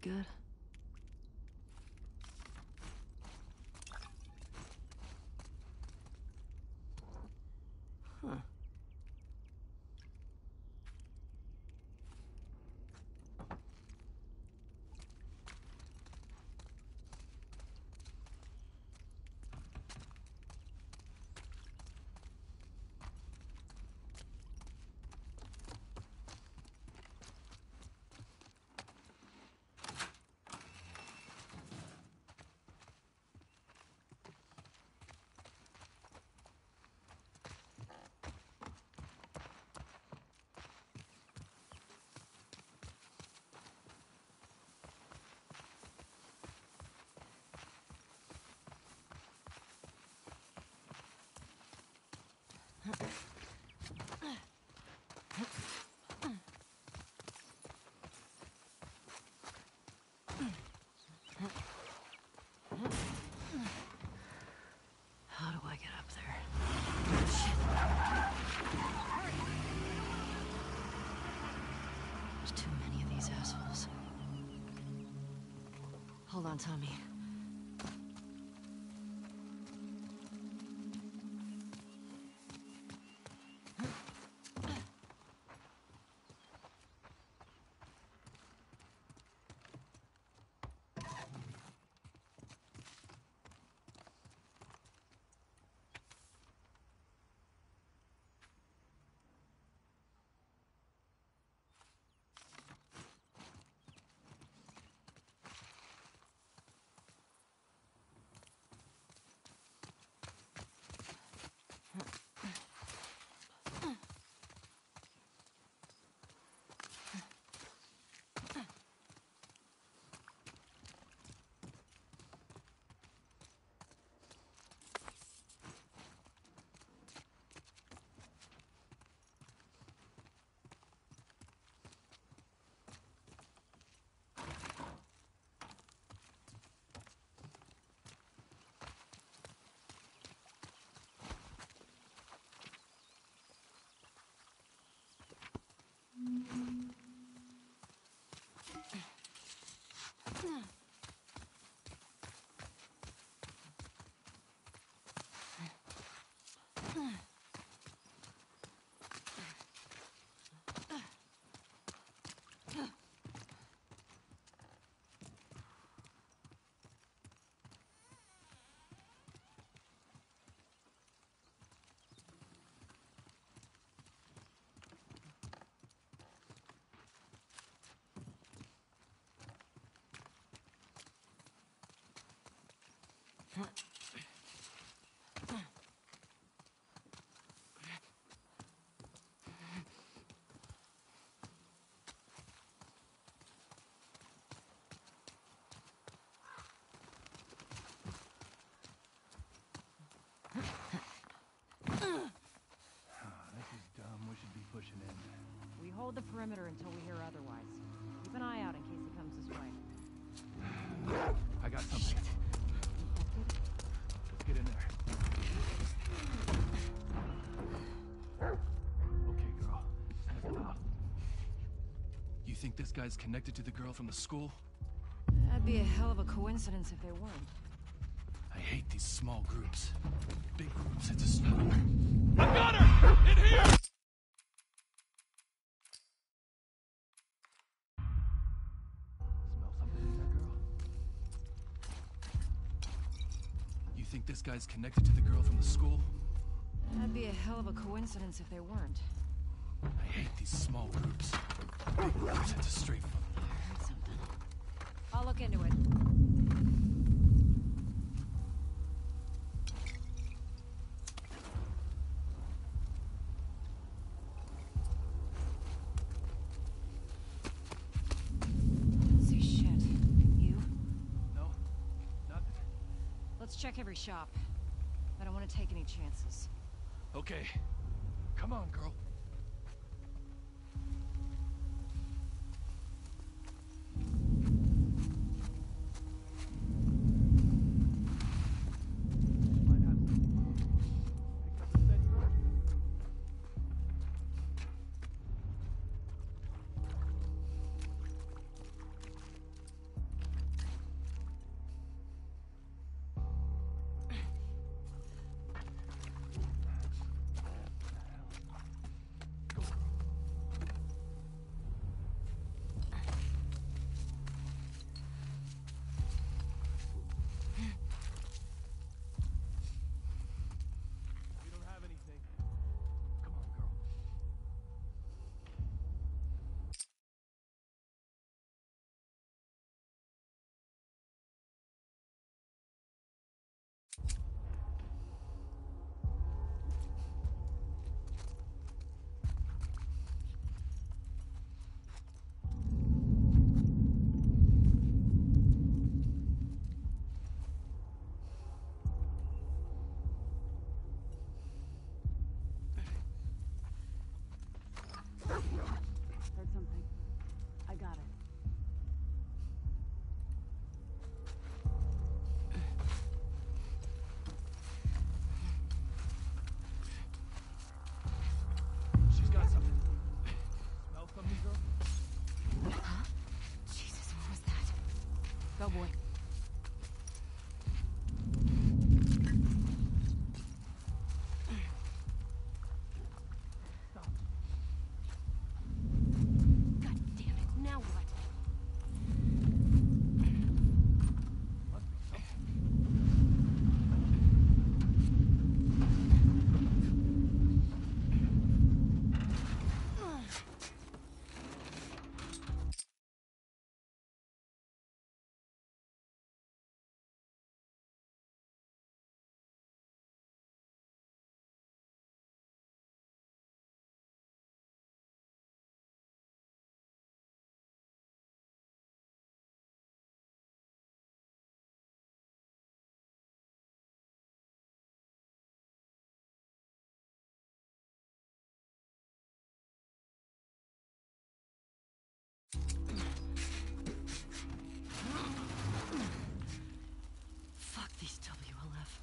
good? Huh. How do I get up there? Shit. There's too many of these assholes. Hold on, Tommy. pushing in. We hold the perimeter until we hear otherwise. Keep an eye out in case he comes this way. I got something. Infected? Let's get in there. Okay, girl. Snap it out. You think this guy's connected to the girl from the school? That'd be a hell of a coincidence if they weren't. I hate these small groups. Big groups, it's a struggle. I got her! In here! Smell something in there, girl? You think this guy's connected to the girl from the school? That'd be a hell of a coincidence if they weren't. I hate these small groups. Big groups, it's a straight... I heard something. I'll look into it. See shit. You? No? Nothing? Let's check every shop. I don't want to take any chances. Okay. Come on, girl. Go, boy. God damn it, now what? Fuck these W L F.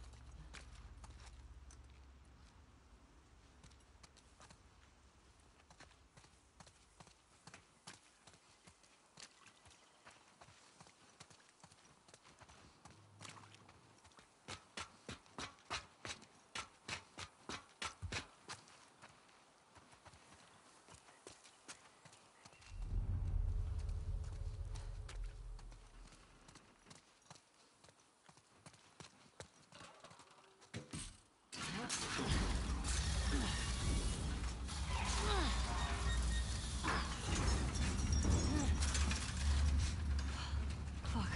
Fuck.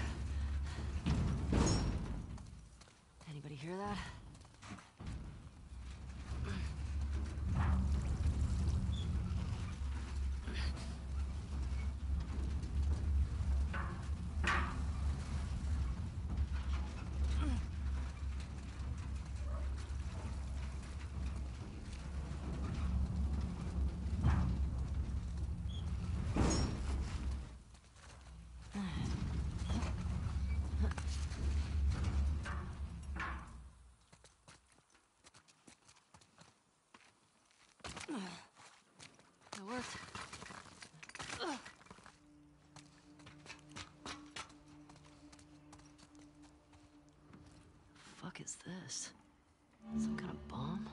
Anybody hear that? That worked. Ugh. Fuck is this? Some kind of bomb?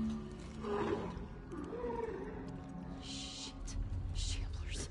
Shit. Shamblers.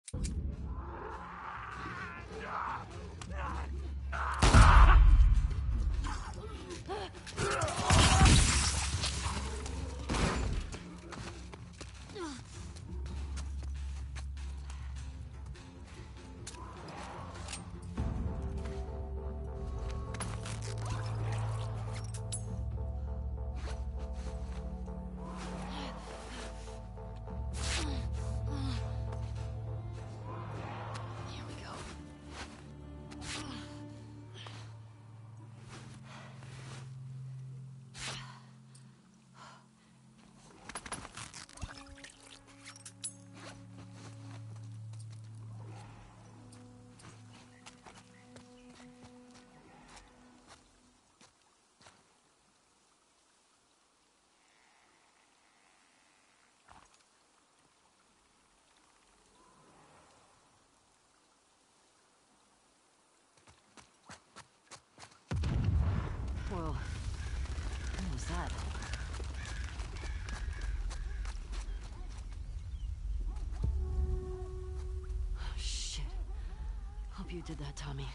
Whoa. What was that? Oh, shit. Hope you did that, Tommy.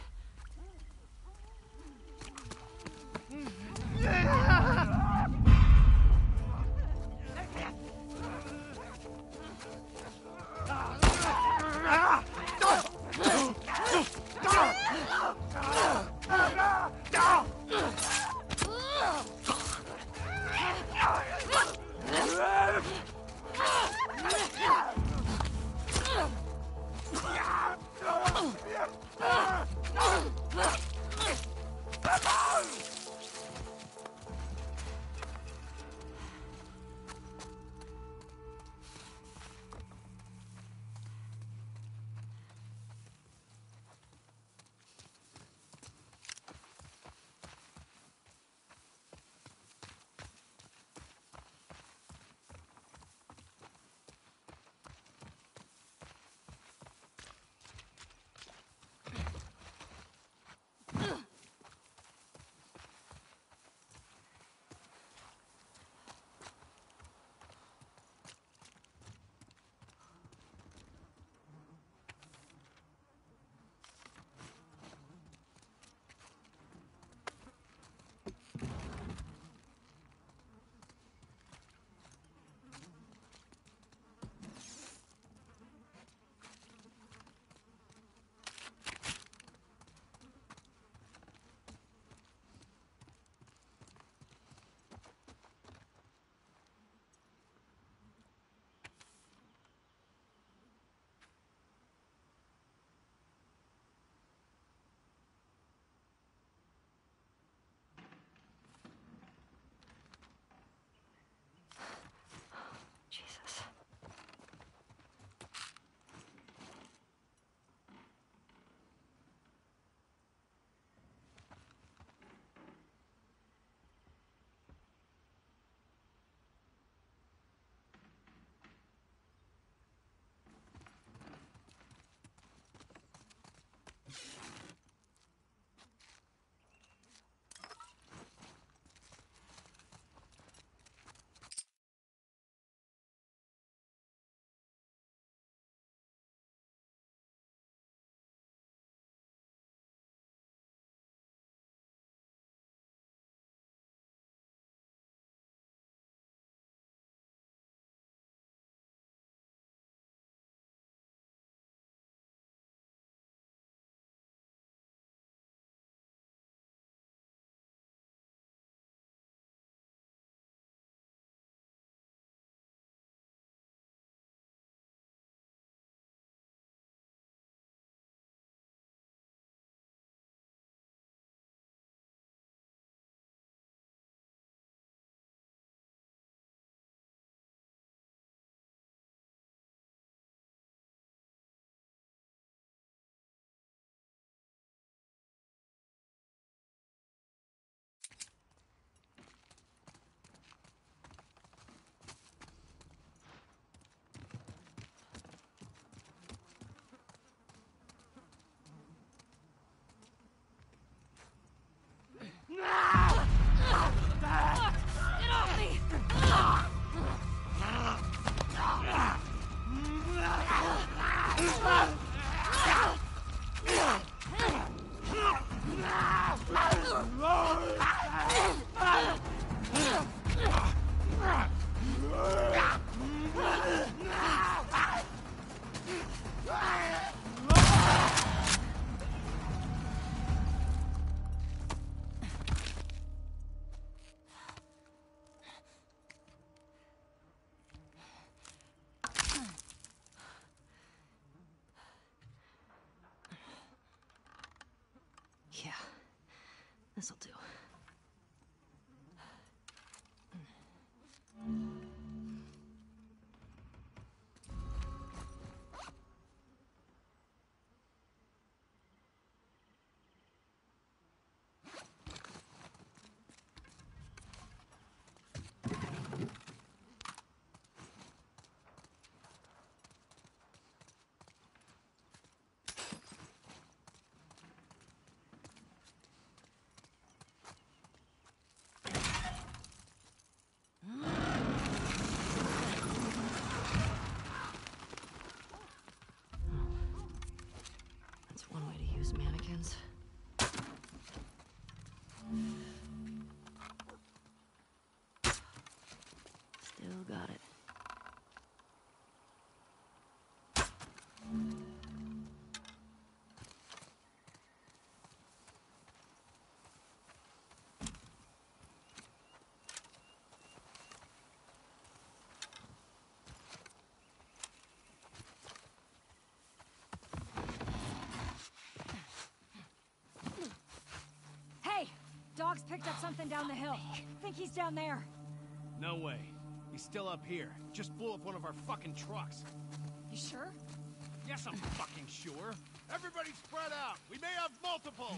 Yeah, this'll do. That's one way to use mannequins. Still got it. Hey! Dog's picked up something down the hill. Think he's down there. No way. He's still up here. Just blew up one of our fucking trucks. You sure? Yes, I'm fucking sure. Everybody spread out. We may have multiples.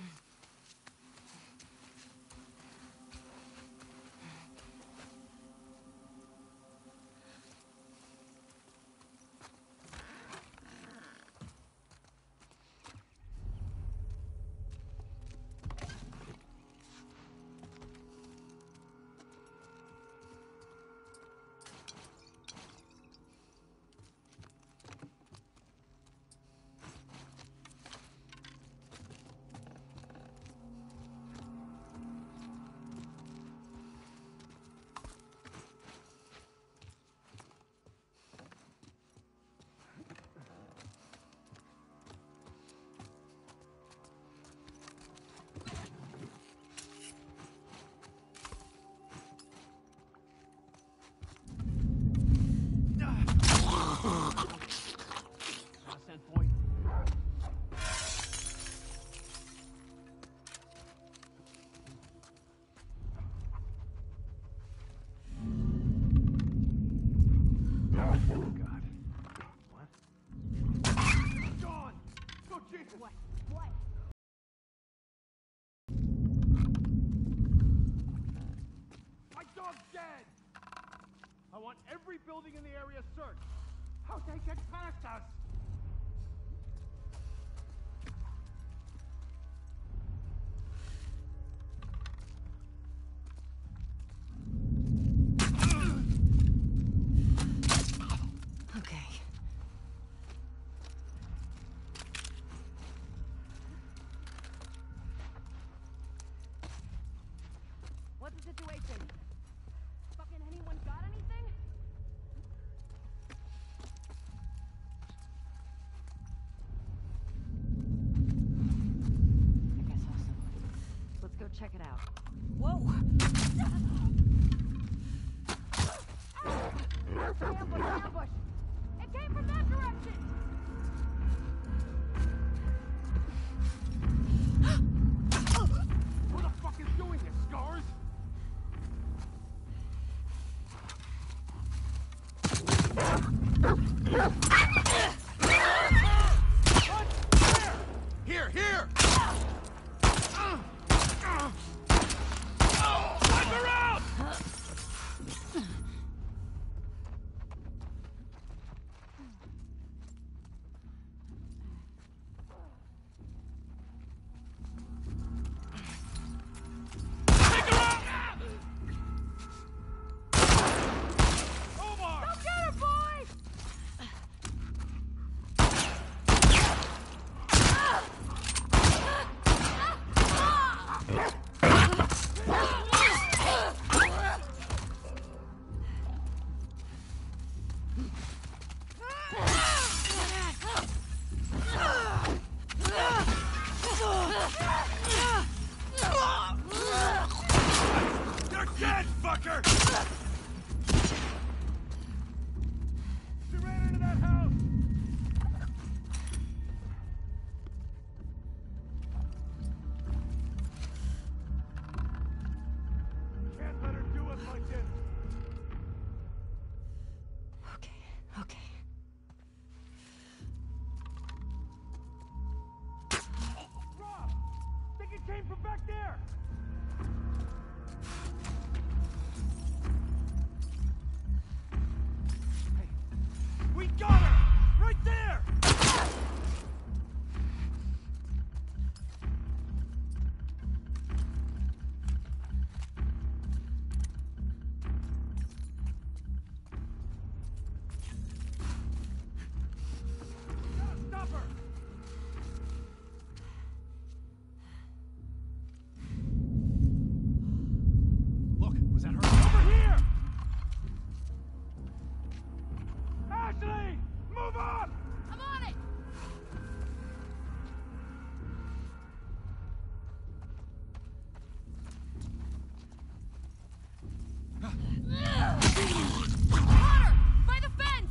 Every building in the area searched. How'd they get past us? Okay. What's the situation? Fucking anyone got anything? I guess I'll so. Let's go check it out. Whoa! Ambush! Ambush! It came from that direction! Who the fuck is doing this, Scars? Here, here! fucker! She ran into that house! Can't let her do us like this! Okay, okay. Rob! Think it came from back there! We got her! Right there! Stop her! Look, was that her? Over here! Ashley! Move on! I'm on it! Connor! By the fence!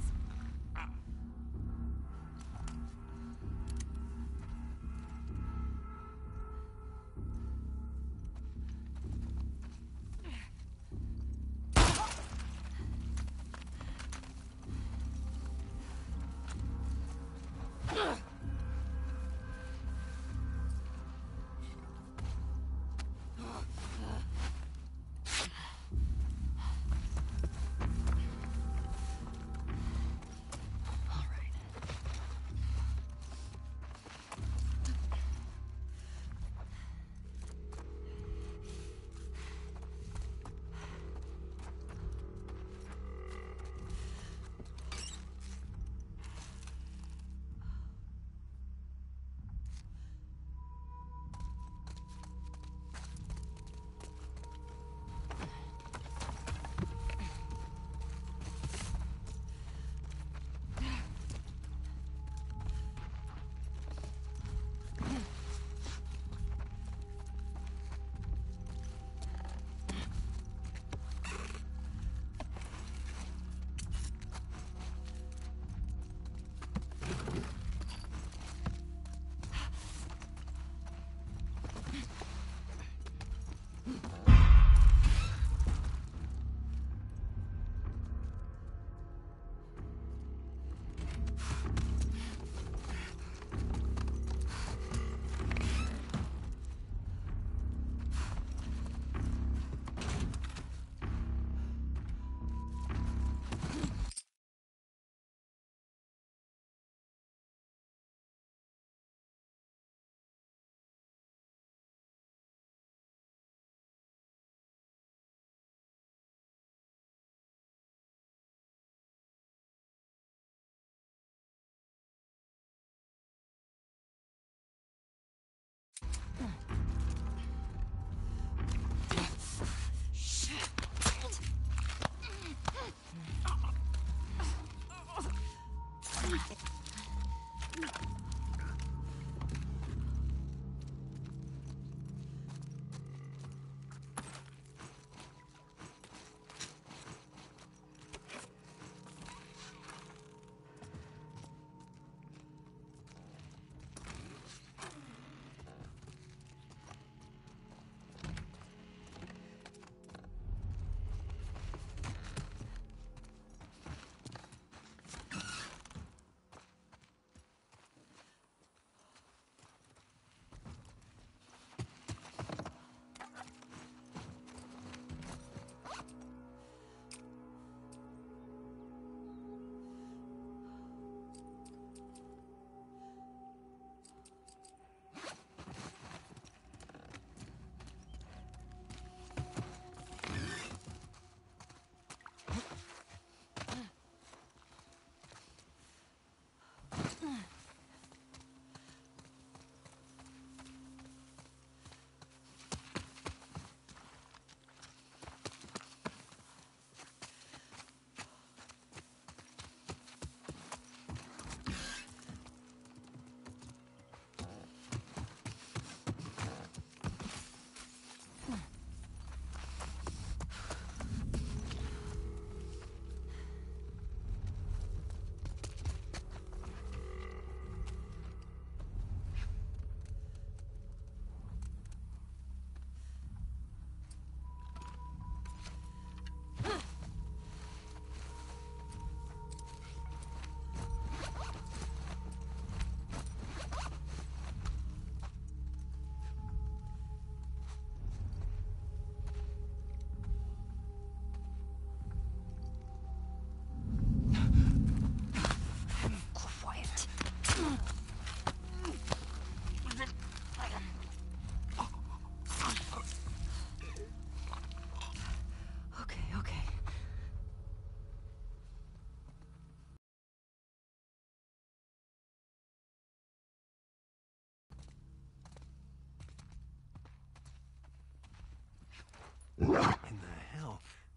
In the hell?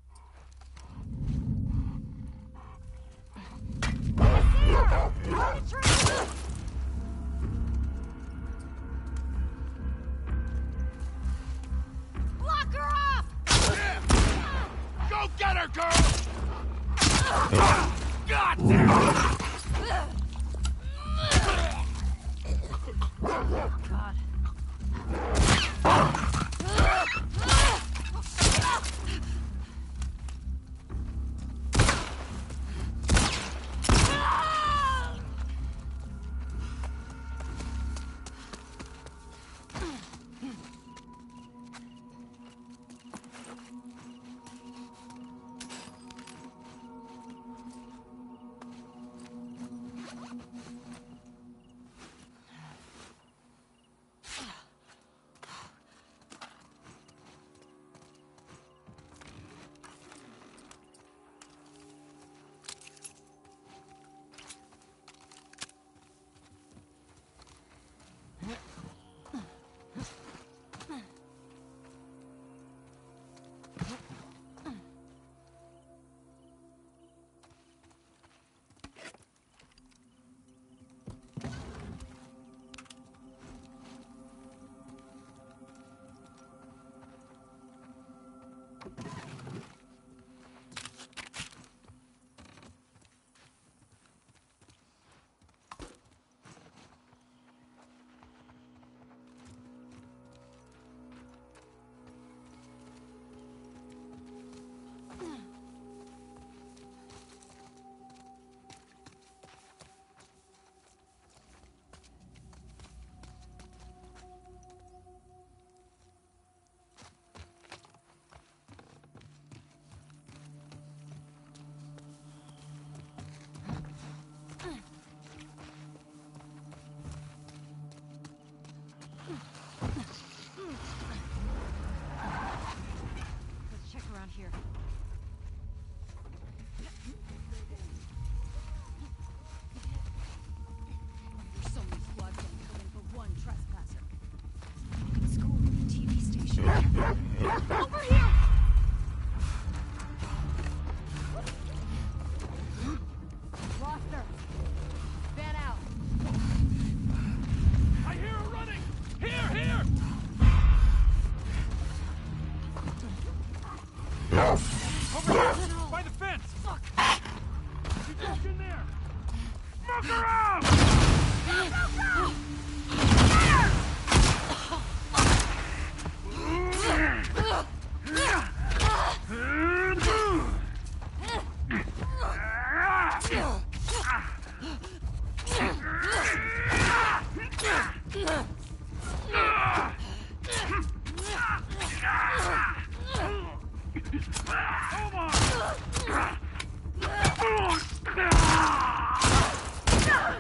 Block her off! Yeah. Go get her, girl! God damn it! God. Let's check around here. There's so many squads only coming for one trespasser. Fucking school, T V station. Over here! Lost her. Van out. I hear her running! Here, here! Over here! By the fence! Fuck! She jumped in there! Knock her out! Go, go, go! Come on!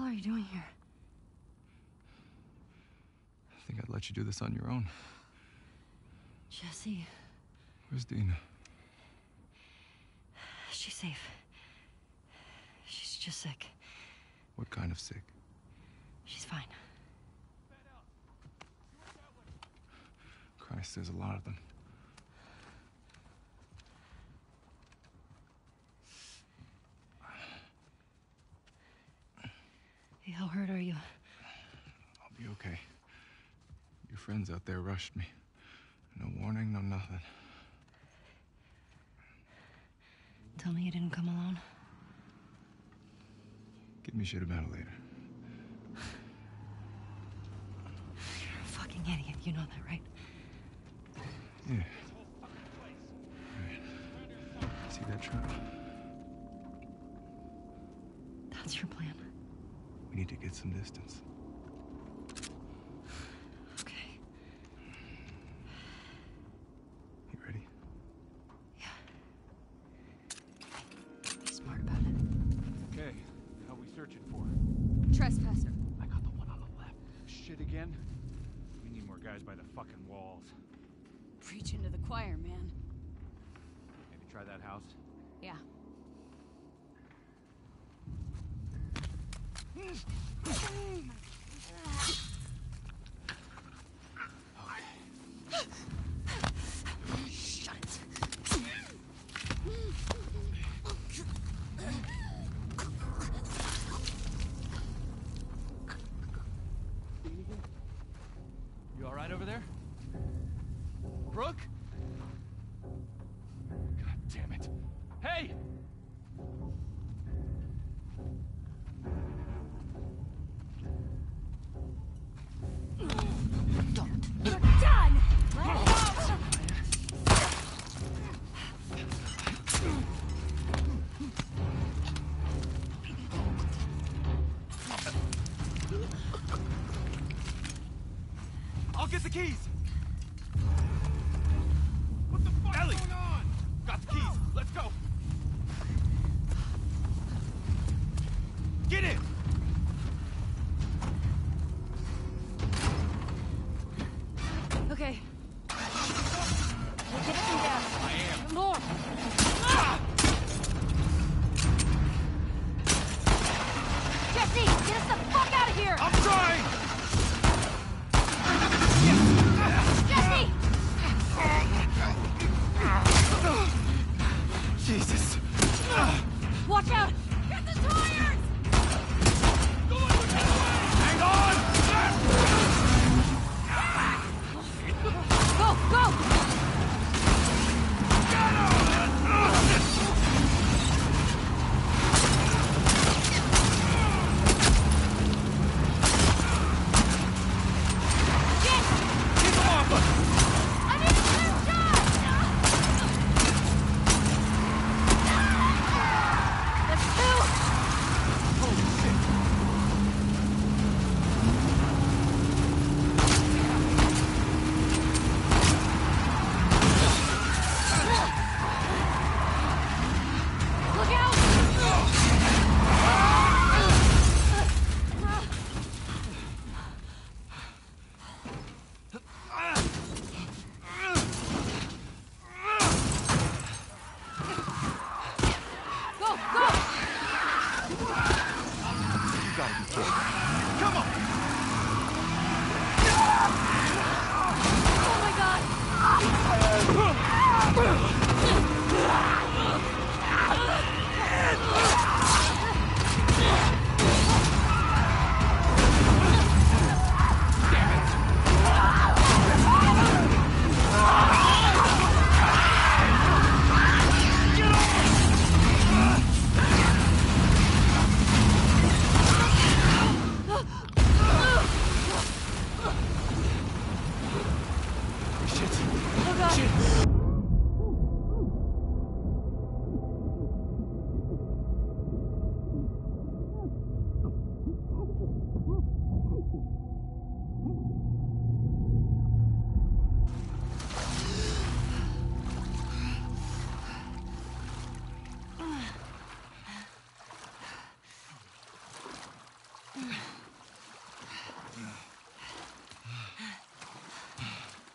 hell are you doing here? I think I'd let you do this on your own. Jesse, Where's Dina? she's safe. She's just sick. What kind of sick? She's fine. Christ, there's a lot of them. Hey, how hurt are you? I'll be okay. Your friends out there rushed me. No warning, no nothing. Tell me you didn't come alone. Give me shit about it later. You're a fucking idiot. You know that, right? Yeah. Right. See that truck? That's your plan. We need to get some distance. Okay. You ready? Yeah. Be smart about it. Okay, how we searching for? Trespasser. I got the one on the left. Shit again? We need more guys by the fucking walls. Preaching to the choir, man. Maybe try that house? Yeah. Shut it. You all right over there? Brooke? God damn it. Hey! Don't. You're done! Let it out! I'll get the keys! What the fuck Ellie! Is going on? Got the keys. Let's go. Get in! Okay. We'll get some gas. I am. More. Ah! Jesse, get us the fuck out of here! I'm trying! Yes.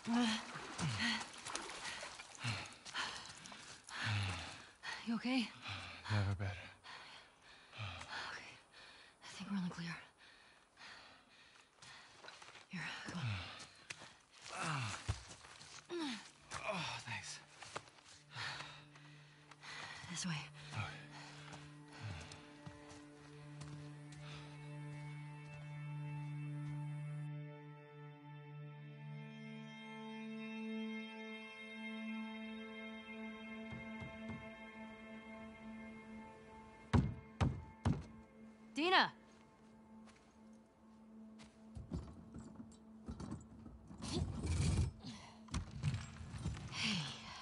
You okay? Never better. Okay. I think we're on the clear. Here, come on. Oh, thanks. This way. Okay. Dina! Hey.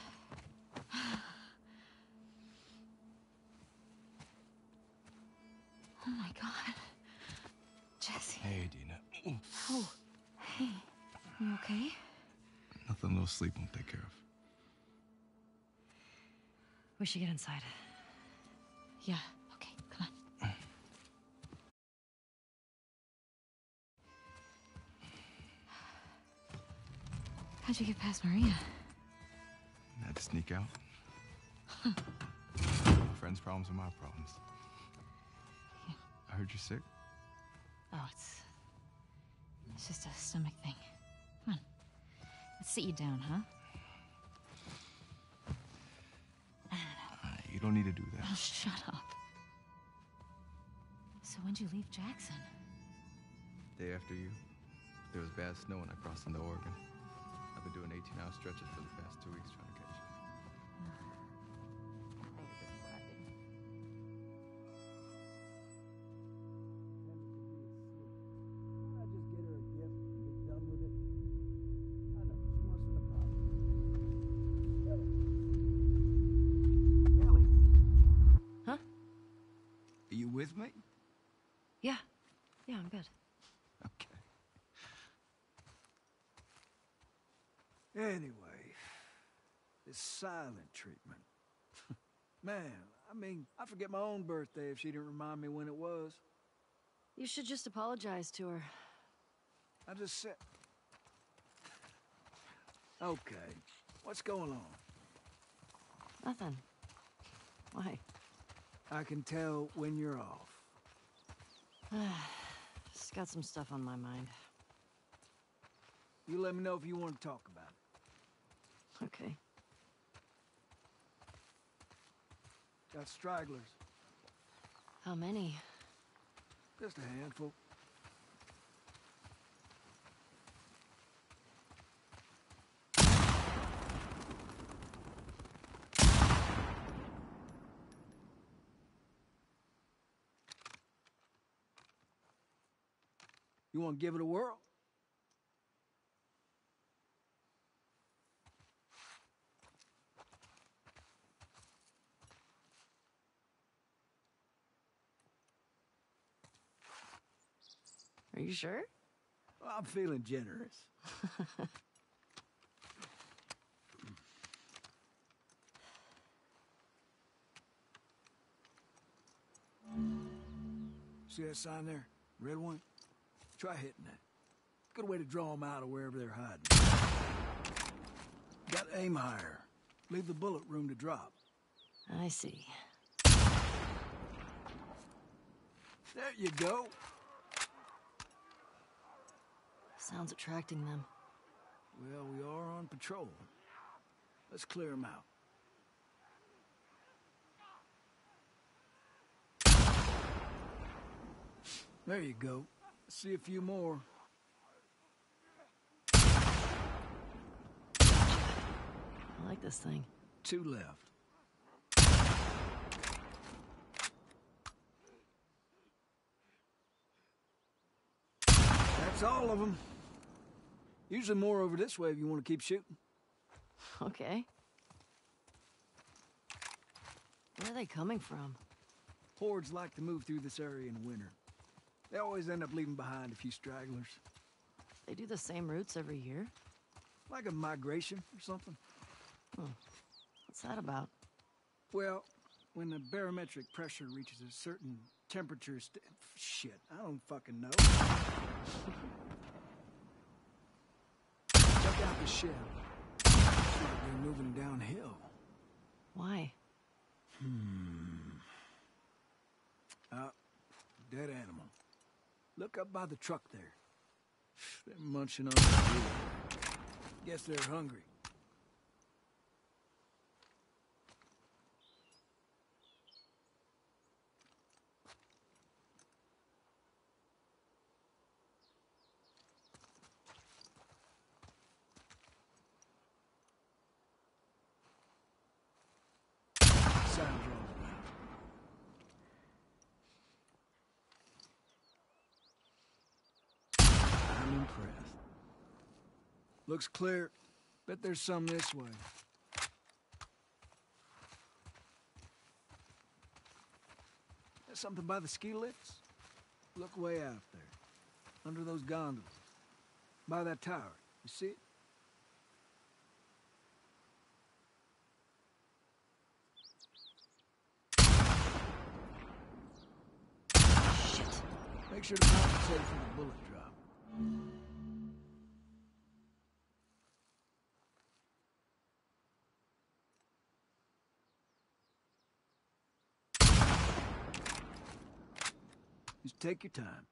Oh my God. Jesse. Hey, Dina. Oh, hey. You okay? Nothing a little sleep won't take care of. We should get inside. Yeah, okay, come on. How'd you get past Maria? I had to sneak out. Friends' problems are my problems. Yeah. I heard you're sick. Oh, it's... It's just a stomach thing. Come on. Let's sit you down, huh? Uh, you don't need to do that. Oh, shut up. So when'd you leave Jackson? Day after you, there was bad snow when I crossed into Oregon. I've been doing eighteen hour stretches for the past two weeks trying to catch you. I just get her a gift and be done with it. I know, she wants an apartment. Ellie. Ellie. Huh? Are you with me? Yeah. Yeah, I'm good. Okay. Anyway, this silent treatment. Man, I mean, I forget my own birthday if she didn't remind me when it was. You should just apologize to her. I just said... Okay, what's going on? Nothing. Why? I can tell when you're off. Just got some stuff on my mind. You let me know if you want to talk about it. Okay. Got stragglers. How many? Just a handful. You want to give it a whirl? Are you sure? Well, I'm feeling generous. See that sign there? Red one? Try hitting that. Good way to draw them out of wherever they're hiding. Got to aim higher. Leave the bullet room to drop. I see. There you go. Sounds attracting them. Well, we are on patrol. Let's clear them out. There you go. See a few more. I like this thing. Two left. That's all of them. Usually more over this way if you want to keep shooting. Okay. Where are they coming from? Hordes like to move through this area in winter. They always end up leaving behind a few stragglers. They do the same routes every year? Like a migration or something. Hmm. What's that about? Well, when the barometric pressure reaches a certain temperature st- Shit, I don't fucking know. Check out the ship. Looks like they're moving downhill. Why? Hmm. Uh, dead animal. Look up by the truck there. They're munching on the food. Guess they're hungry. Sounds rolling out. I'm impressed. Looks clear. Bet there's some this way. There's something by the ski lifts? Look way out there. Under those gondolas. By that tower. You see it? Shit. Make sure to compensate for the bullet drop. Just take your time.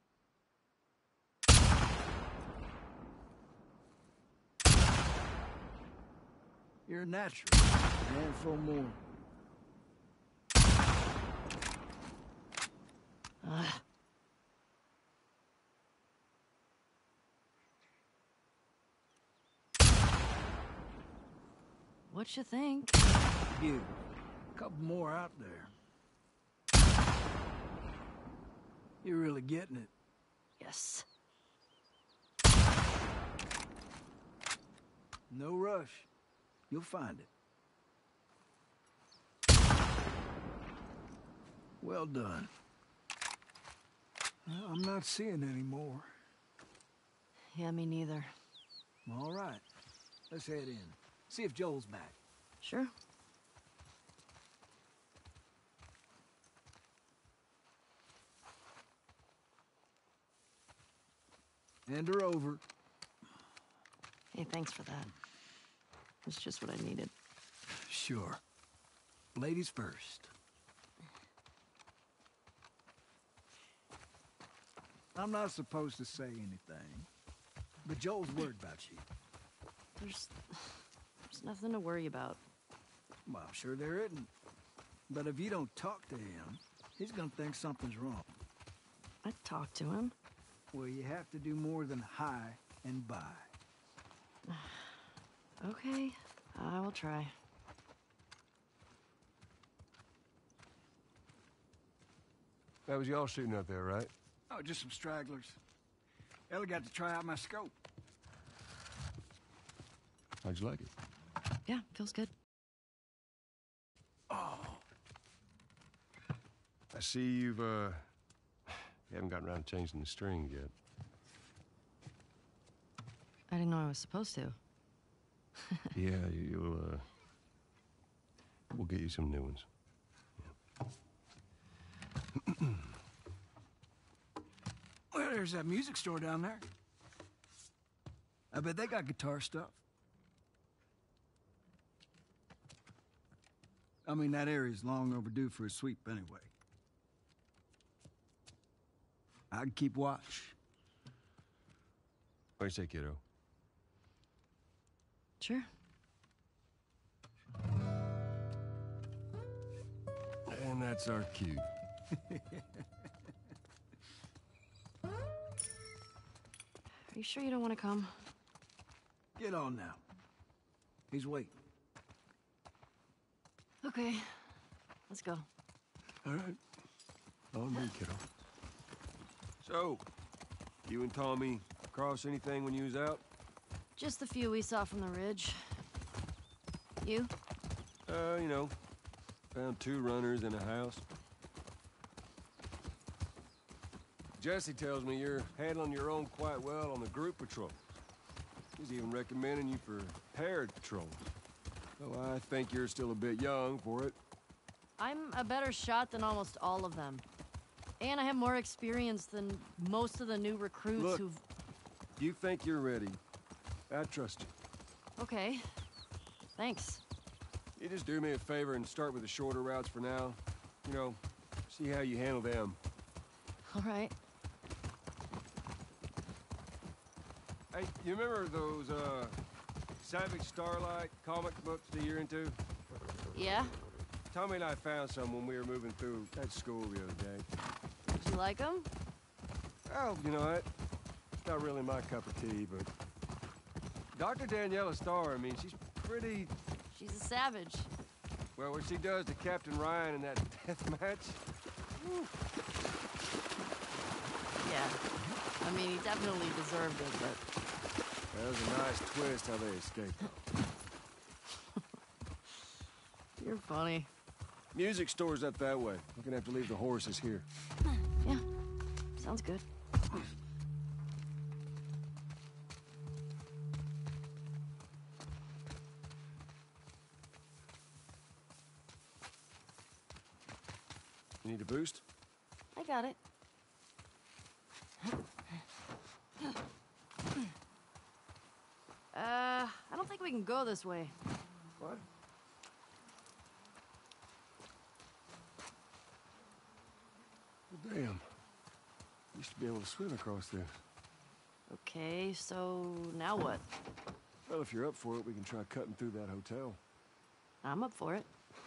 You're a natural. A handful more. Ugh. What you think? You. A couple more out there. You're really getting it. Yes. No rush. You'll find it. Well done. Well, I'm not seeing any more. Yeah, me neither. All right. Let's head in. See if Joel's back. Sure. Hand her over. Hey, thanks for that. It's just what I needed. Sure. Ladies first. I'm not supposed to say anything, but Joel's worried about you. There's... There's nothing to worry about. Well, I'm sure there isn't. But if you don't talk to him, he's gonna think something's wrong. I'd talk to him. Well, you have to do more than hi and bye. Okay, I will try. That was y'all shooting up there, right? Oh, just some stragglers. Ellie got to try out my scope. How'd you like it? Yeah, feels good. Oh. I see you've, uh... You haven't gotten around to changing the strings yet. I didn't know I was supposed to. Yeah, you- you'll, uh... We'll get you some new ones. Yeah. Well, there's that music store down there. I bet they got guitar stuff. I mean, that area's long overdue for a sweep anyway. I can keep watch. What do you say, kiddo? Sure. And that's our cue. Are you sure you don't want to come? Get on now. He's waiting. Okay, let's go. All right. On me, kiddo. So, you and Tommy cross anything when you was out? Just the few we saw from the ridge. You? Uh, you know, found two runners in a house. Jesse tells me you're handling your own quite well on the group patrols. He's even recommending you for paired patrols. Though I think you're still a bit young for it. I'm a better shot than almost all of them. And I have more experience than most of the new recruits Look, who've... you think you're ready. I trust you. Okay. Thanks. You just do me a favor and start with the shorter routes for now. You know, see how you handle them. All right. Hey, you remember those, uh, Savage Starlight comic books that you're into? Yeah? Tommy and I found some when we were moving through that school the other day. Did you like them? Oh, you know what? It's not really my cup of tea, but... Doctor Daniela Starr, I mean, she's pretty... She's a savage. Well, what she does to Captain Ryan in that death match... Whew. Yeah. I mean, he definitely deserved it, but... That was a nice twist how they escaped. You're funny. Music store's up that way. We're gonna have to leave the horses here. Yeah. Sounds good. You need a boost? I got it. Uh, I don't think we can go this way. What? Well, damn. Used to be able to swim across this. Okay, so now what? Well, if you're up for it, we can try cutting through that hotel. I'm up for it.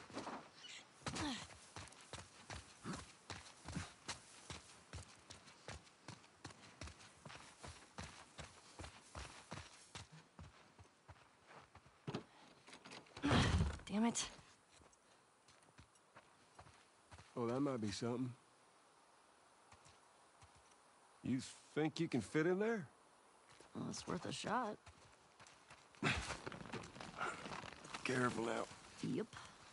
Damn it. Oh, that might be something. You think you can fit in there? Well, it's worth a shot. Careful now. Yep.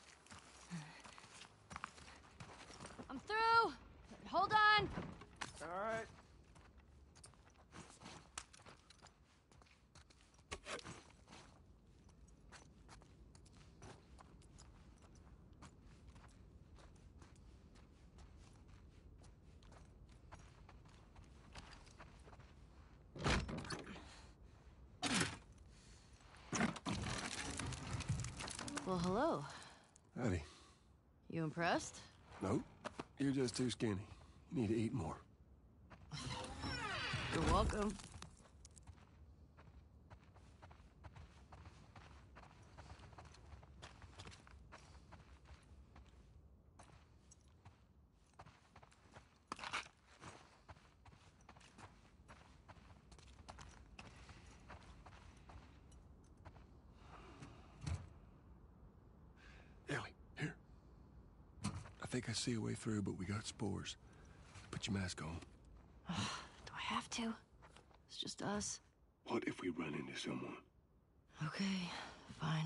I'm through! Hold on! All right. Well, hello. Howdy. You impressed? Nope. You're just too skinny. You need to eat more. You're welcome. Ellie, here. I think I see a way through, but we got spores. Put your mask on. Do I have to? It's just us. What if we run into someone? Okay, fine.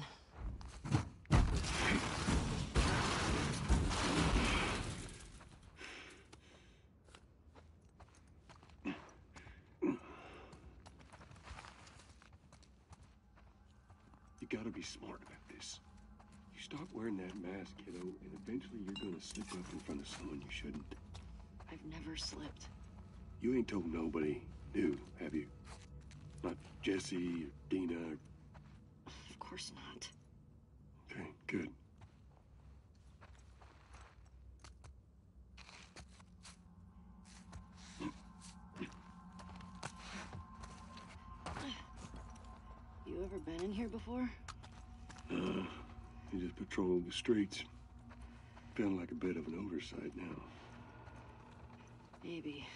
You gotta be smart about this. You stop wearing that mask, kiddo, and eventually you're gonna slip up in front of someone you shouldn't. I've never slipped. You ain't told nobody new, have you? Not Jesse or Dina or... Of course not. Okay, good. You ever been in here before? Uh, you just patrol the streets. Feeling like a bit of an oversight now. Maybe.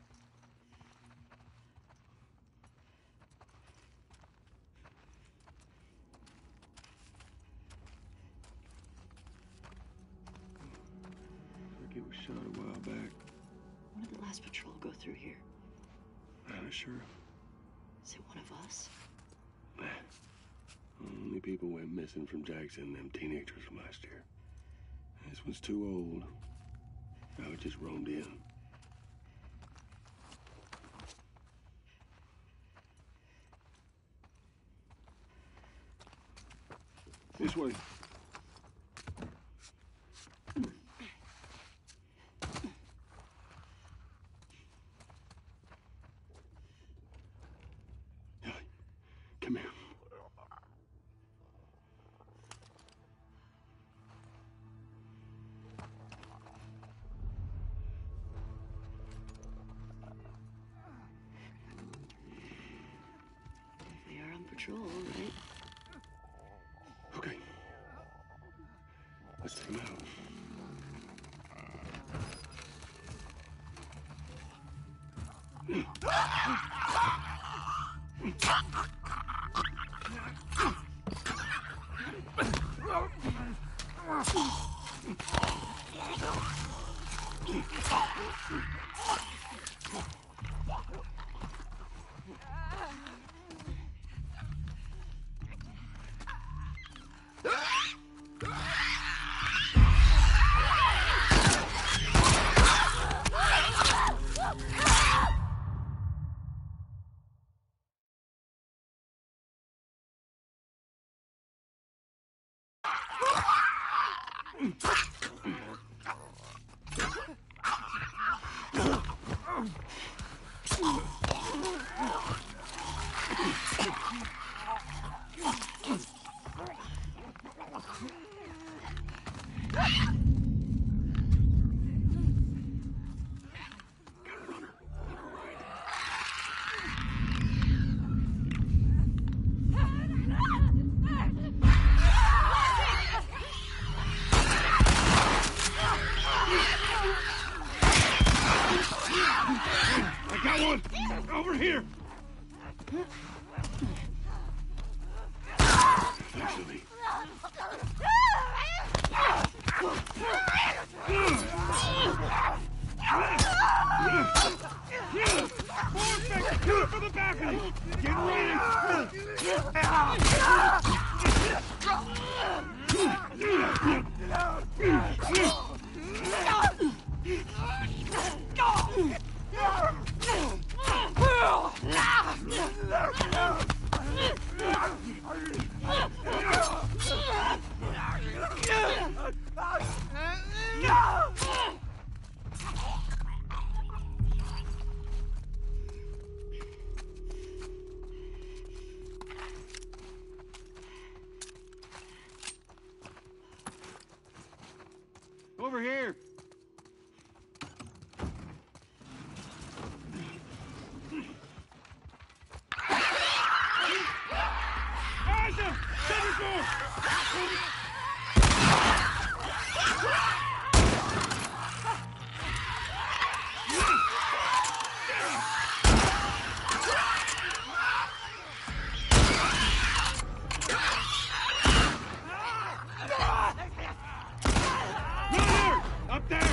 Like it was shot a while back. When did the last patrol go through here? I'm not sure. Is it one of us? Nah. Only people went missing from Jackson, them teenagers from last year. This one's too old. Now it just roamed in. This way. Come here. patrol, right? Okay. Let's take him out. Over here! Actually. For the balcony! Get ready! Over here! Asa! Second floor! Up there!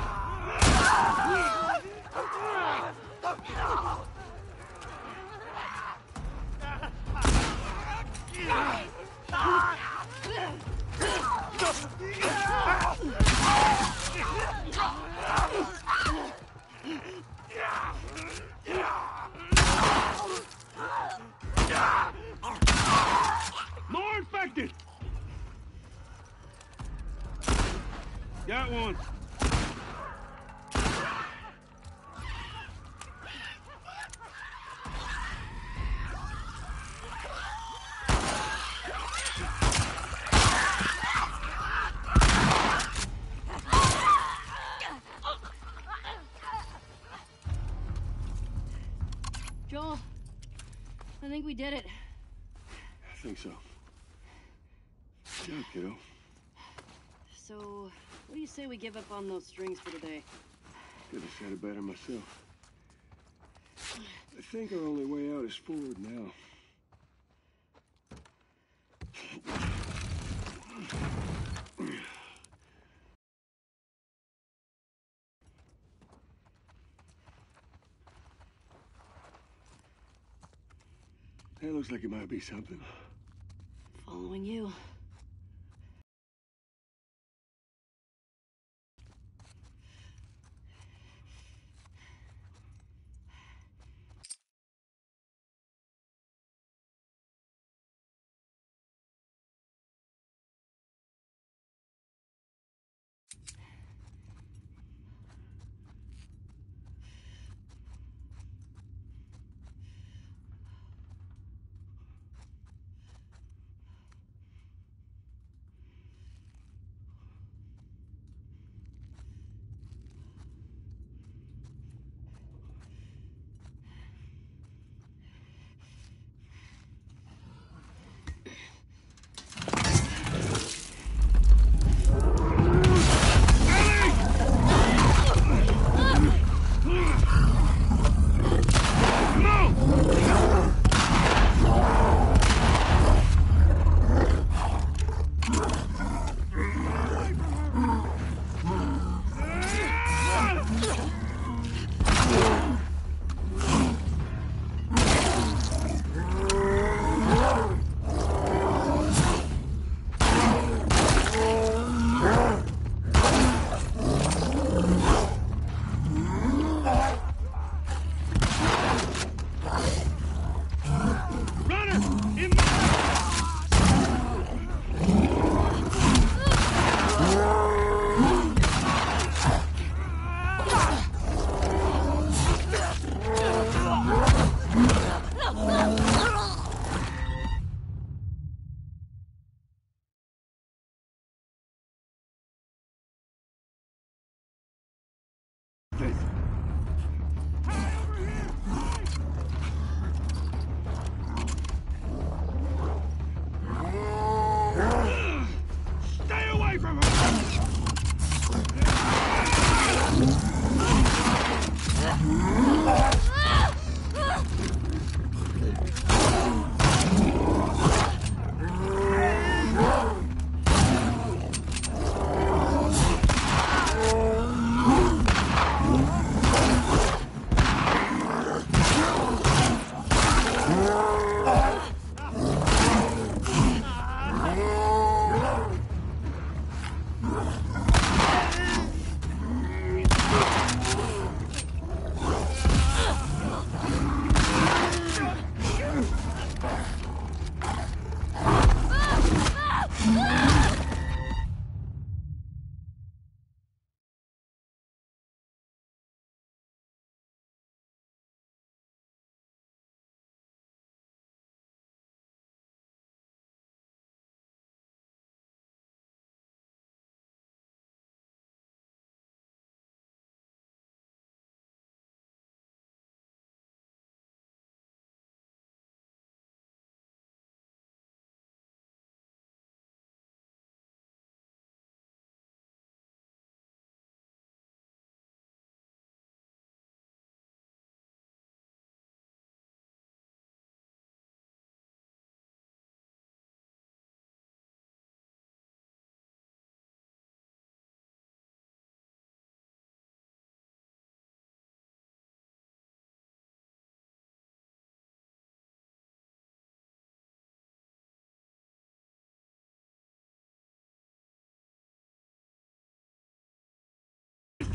More infected! Got one. Joel, I think we did it. I think so. Good job, kiddo. So, what do you say we give up on those strings for today? Could have said it better myself. I think our only way out is forward now. That looks like it might be something. Following you.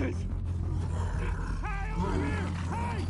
this! Hey, over here! Hey!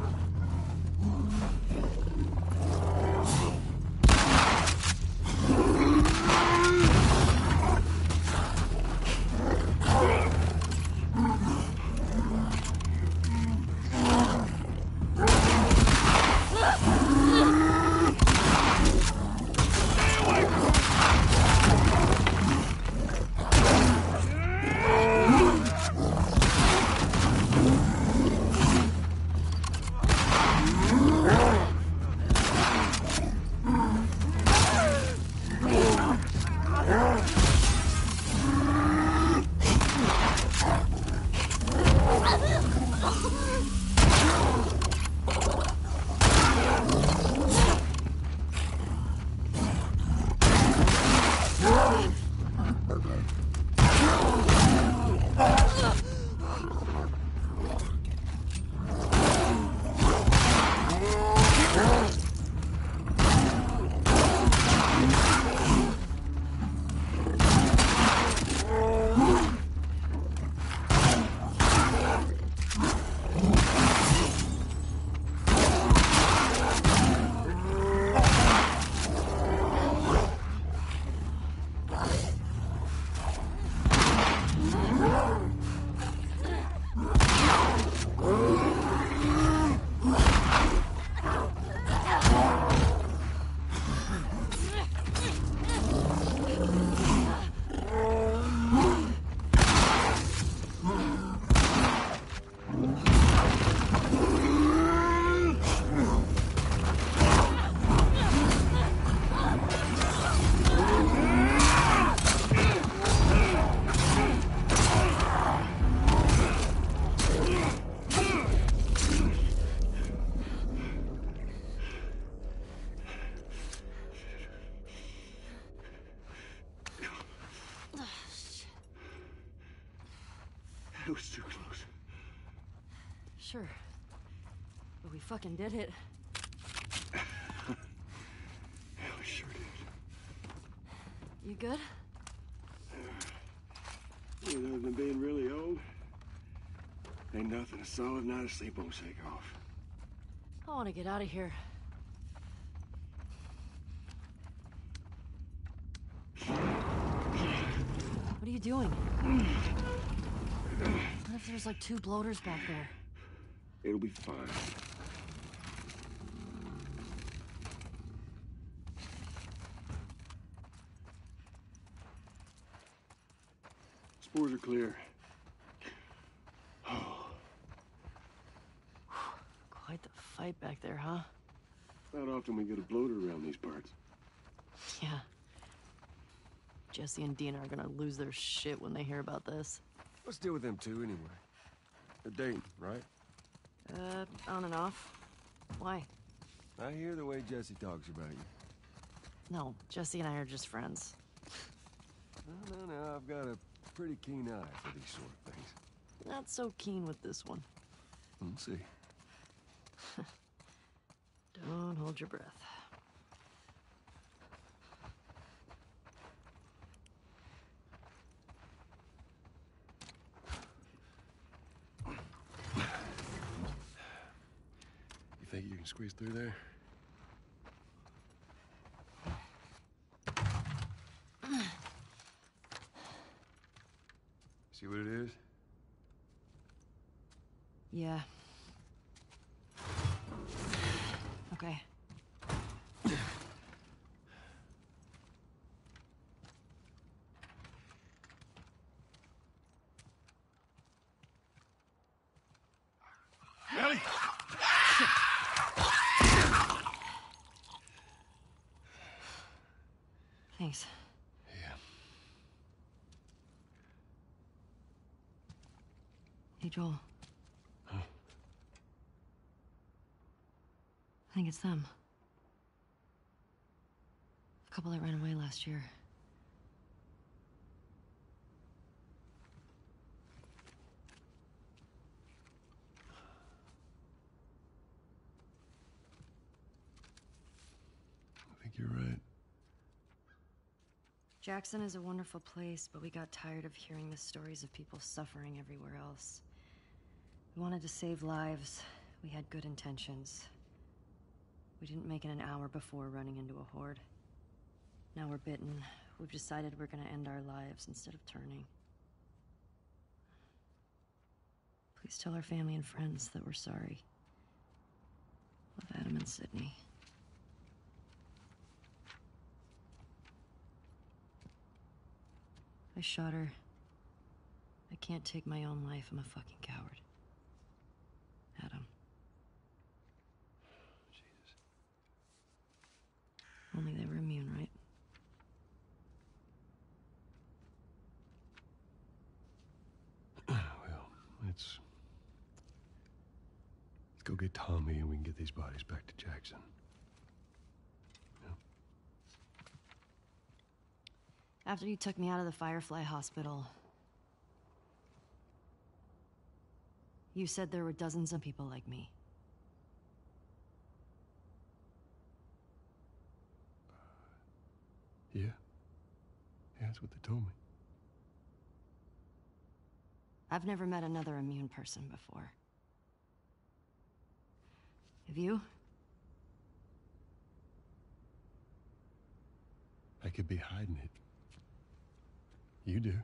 That was too close. Sure. But we fucking did it. Yeah, we sure did. You good? Yeah, other than being really old, ain't nothing a solid night of sleep won't shake off. I want to get out of here. What are you doing? What if there's like two bloaters back there? It'll be fine. Spores are clear. Quite the fight back there, huh? Not often we get a bloater around these parts. Yeah. Jesse and Dina are gonna lose their shit when they hear about this. Let's deal with them two anyway. They're dating, right? Uh, on and off. Why? I hear the way Jesse talks about you. No, Jesse and I are just friends. No, no, no. I've got a pretty keen eye for these sort of things. Not so keen with this one. We'll see. Don't hold your breath. You think you can squeeze through there? See what it is? Yeah. Okay. Ellie! Thanks. Yeah. Hey, Joel. Huh? I think it's them. The couple that ran away last year. I think you're right. Jackson is a wonderful place, but we got tired of hearing the stories of people suffering everywhere else. We wanted to save lives. We had good intentions. We didn't make it an hour before running into a horde. Now we're bitten. We've decided we're gonna end our lives instead of turning. Please tell our family and friends that we're sorry. Love, Adam and Sydney. I shot her. I can't take my own life. I'm a fucking coward. Adam. Jesus. Only they were immune, right? Well, let's... Let's go get Tommy and we can get these bodies back to Jackson. After you took me out of the Firefly Hospital, you said there were dozens of people like me. Yeah. Yeah, that's what they told me. I've never met another immune person before. Have you? I could be hiding it. You do.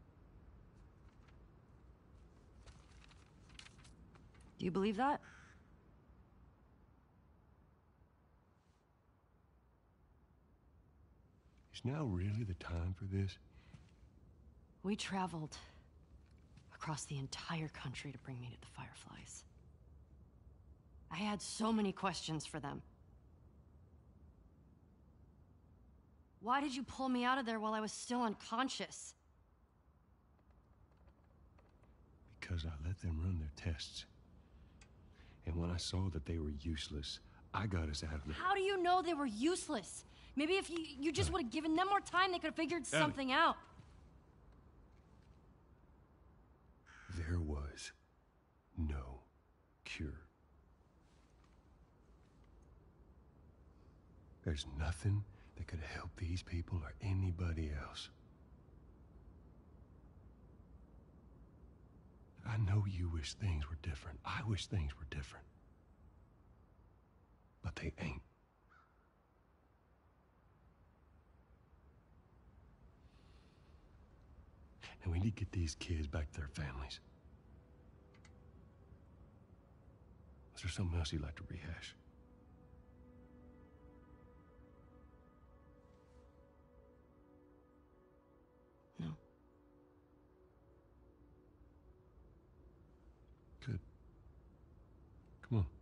Do you believe that? Is now really the time for this? We traveled across the entire country to bring me to the Fireflies. I had so many questions for them. Why did you pull me out of there while I was still unconscious? Because I let them run their tests. And when I saw that they were useless, I got us out of there. How do you know they were useless? Maybe if you, you just would have given them more time, they could have figured something out. There was no cure. There's nothing that could help these people or anybody else. I know you wish things were different. I wish things were different. But they ain't. And we need to get these kids back to their families. Is there something else you'd like to rehash? No. Good. Come on.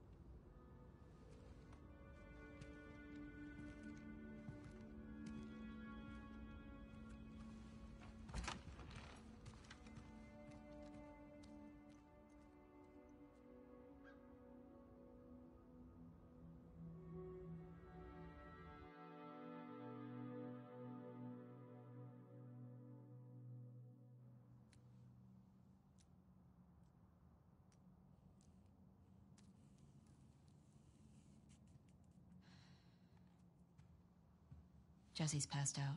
Jesse's passed out.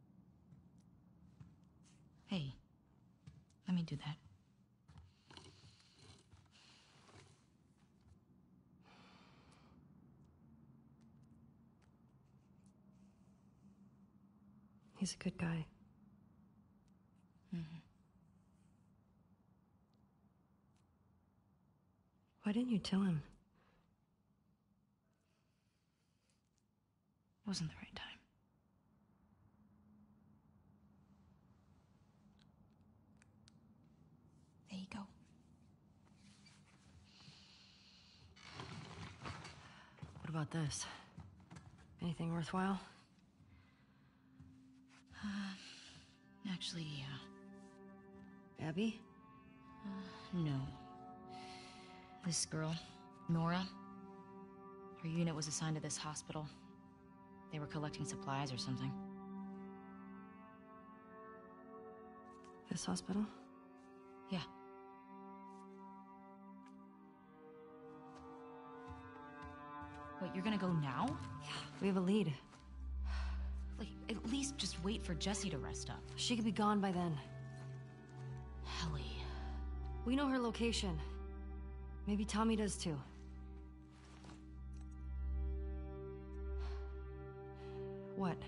Hey, let me do that. He's a good guy. Mm-hmm. Why didn't you tell him? It wasn't the right time. There you go. What about this? Anything worthwhile? Uh, actually, yeah. Abby? Uh, no. This girl, Nora, her unit was assigned to this hospital. They were collecting supplies or something. This hospital? Yeah. Wait, you're gonna go now? Yeah, we have a lead. Like, at least just wait for Jessie to rest up. She could be gone by then. Ellie. We know her location. Maybe Tommy does too. What?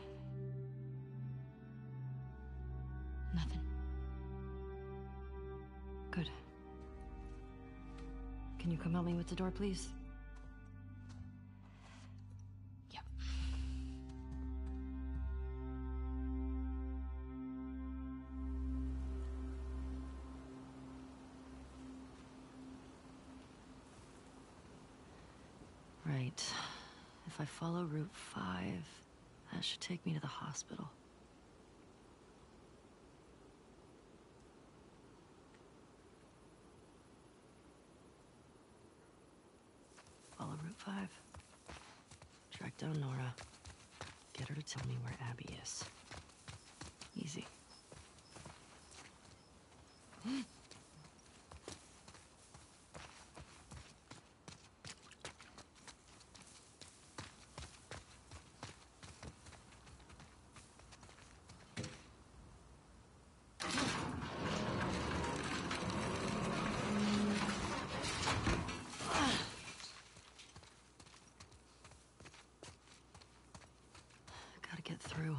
Nothing. Good. Can you come help me with the door, please? Yep. Right. If I follow Route five, that should take me to the hospital. Follow Route five. Track down Nora. Get her to tell me where Abby is. Easy. Gotta get through.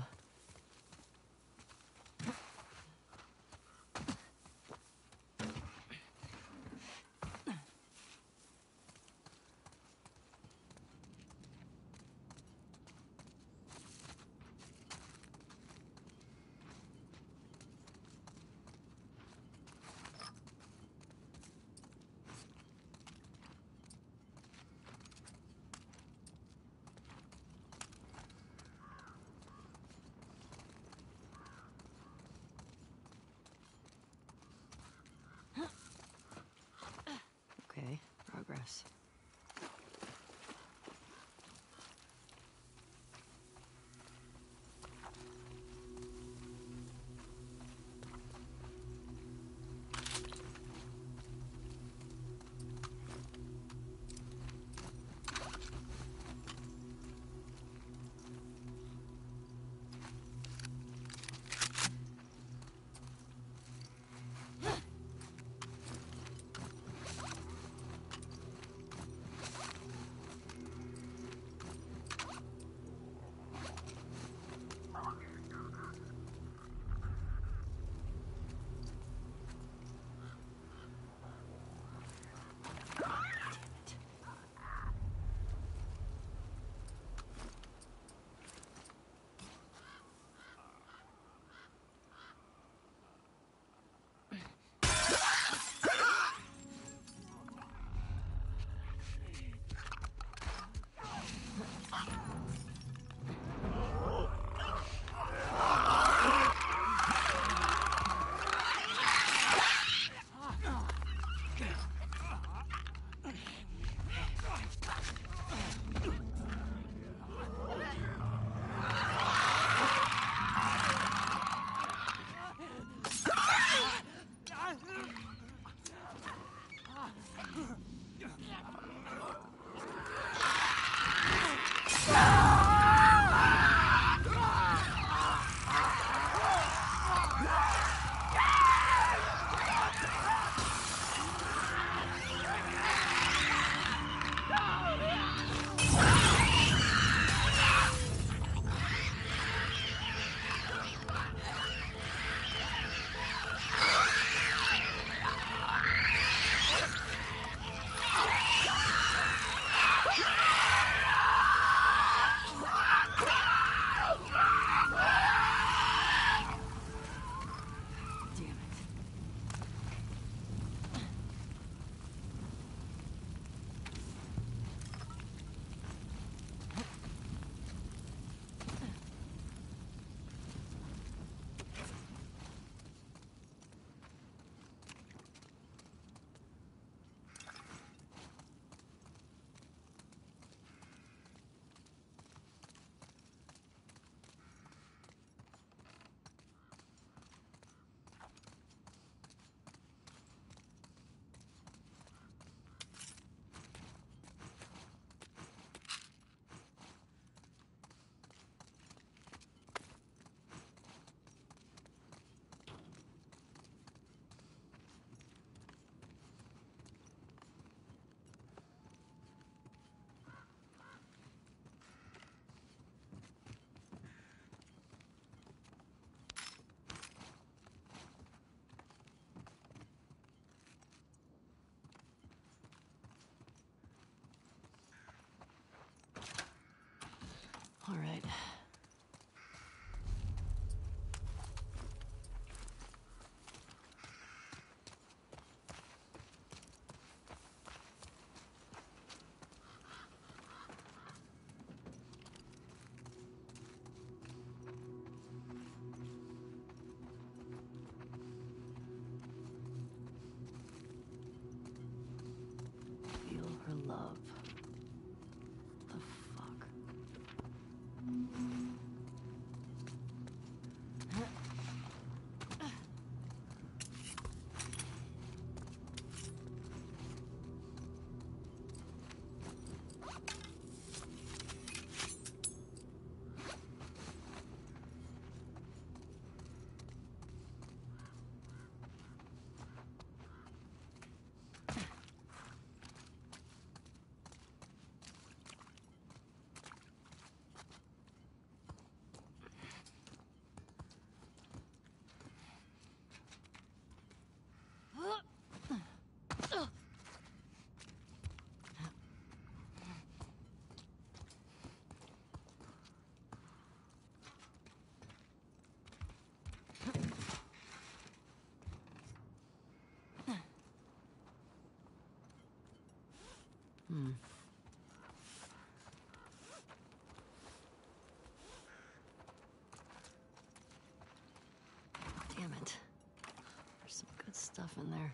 in there.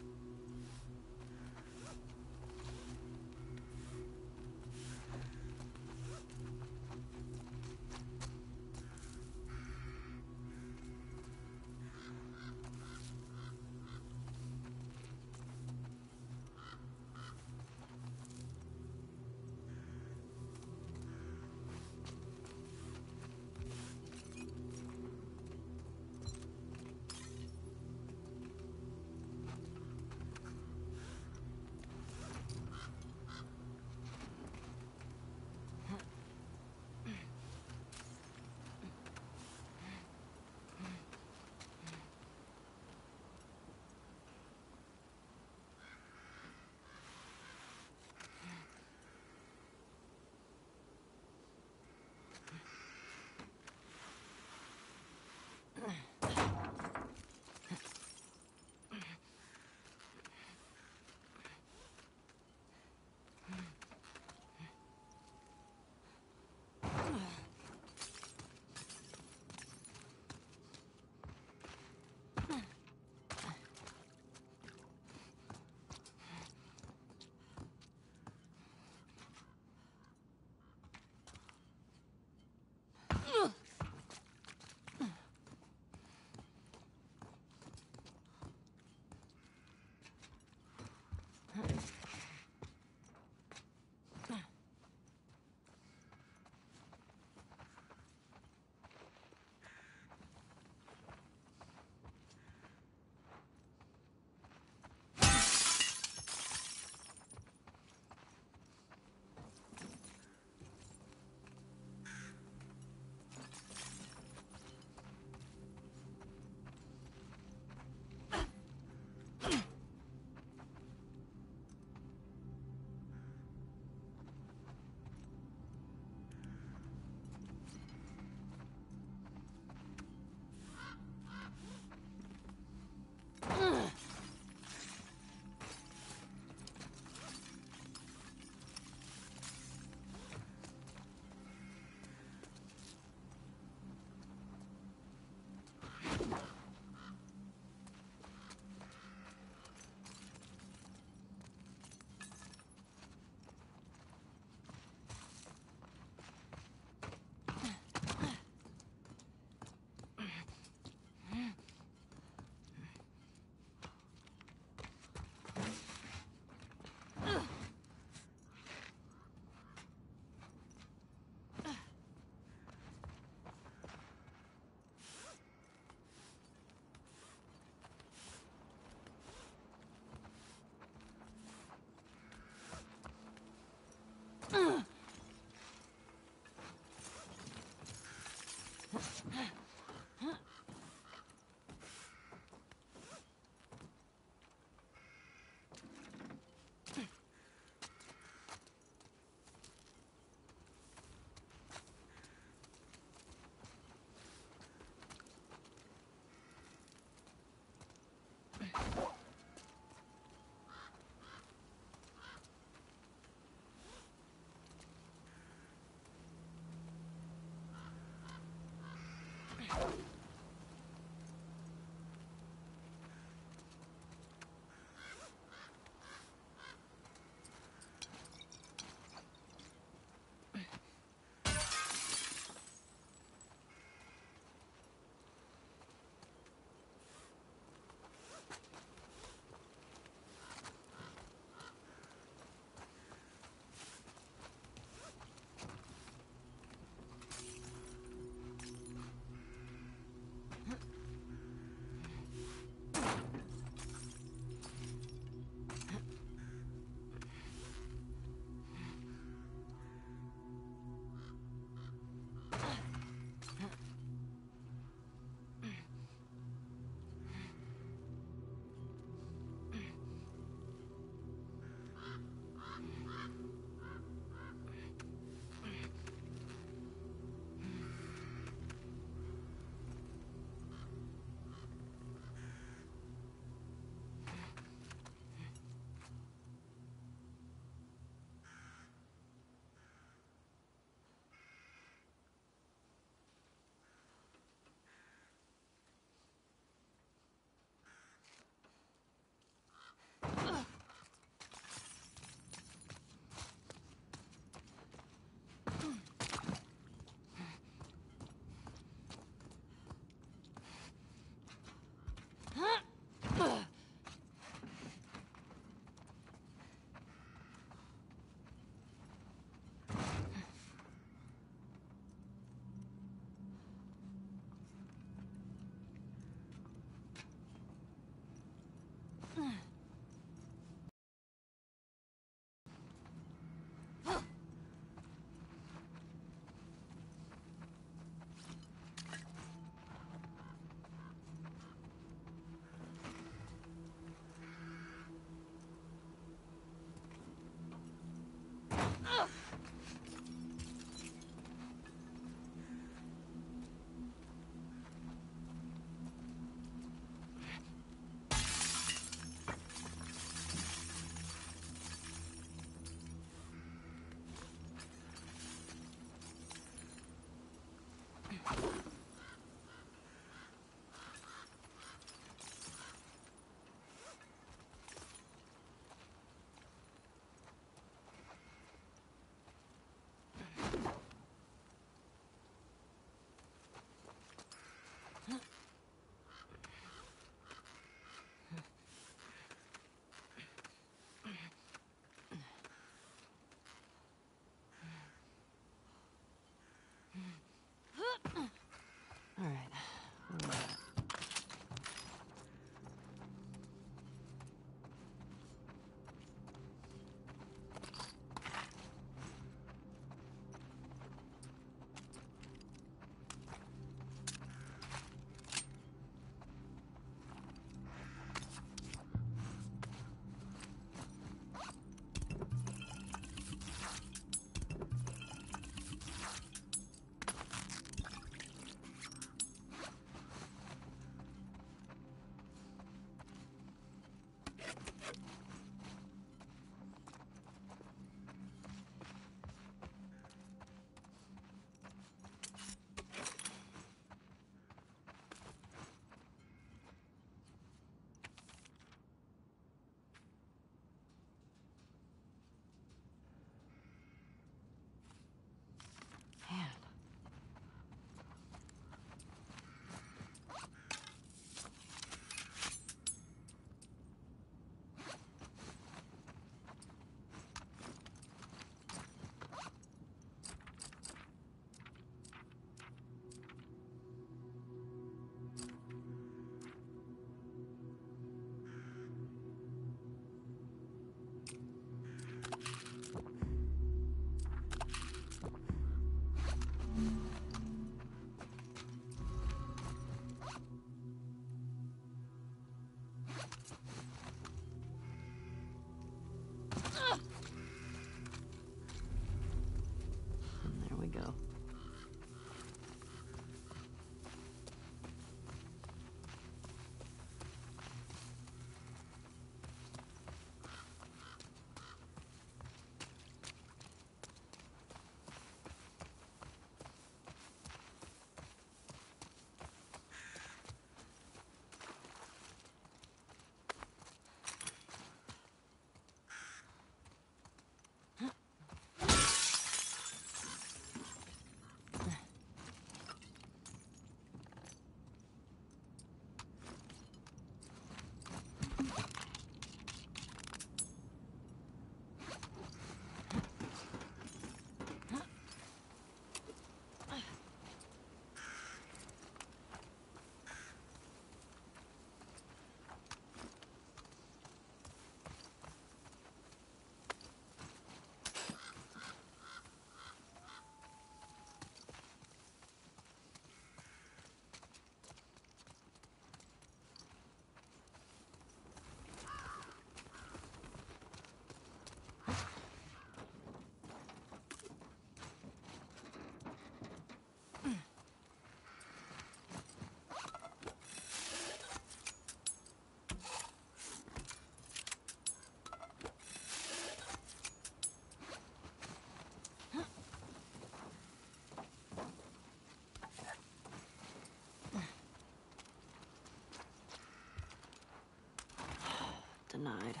Denied.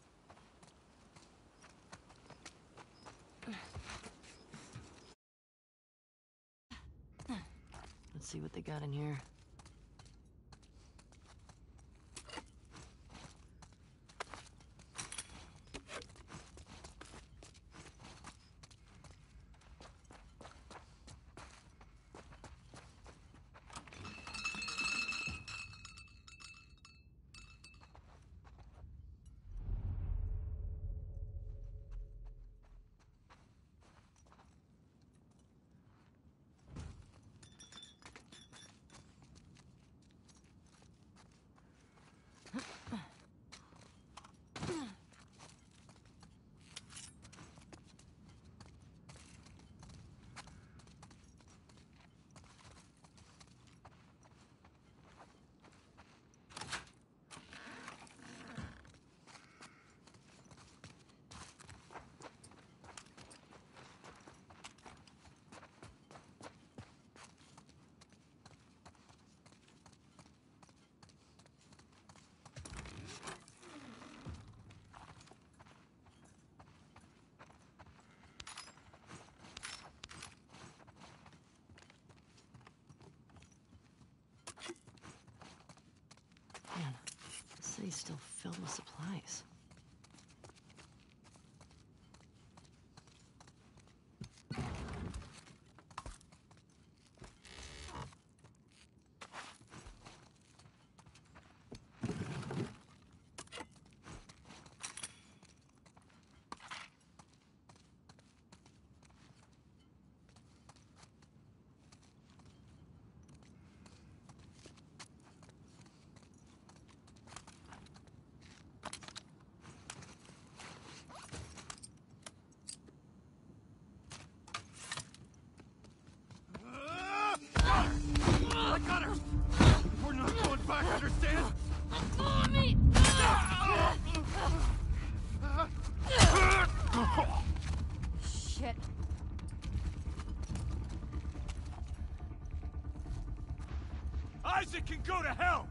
Let's see what they got in here. Man, the city's still filled with supplies. I got her! We're not going back, understand? Follow me! Shit. Isaac can go to hell!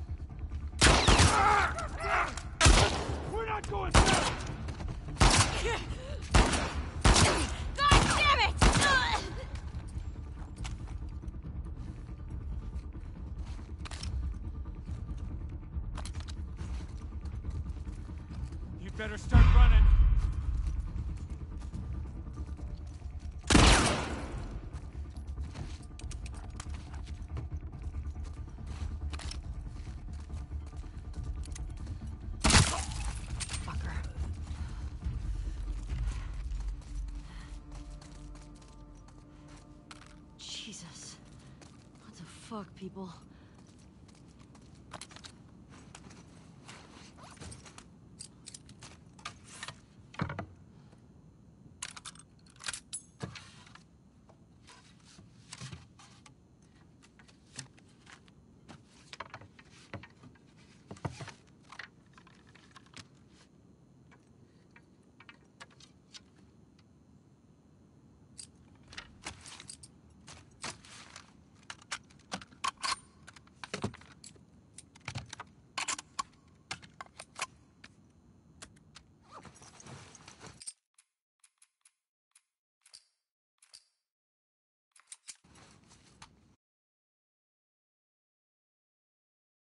We're not going back! God damn it! You better start running. Fucker. Jesus. What the fuck, people?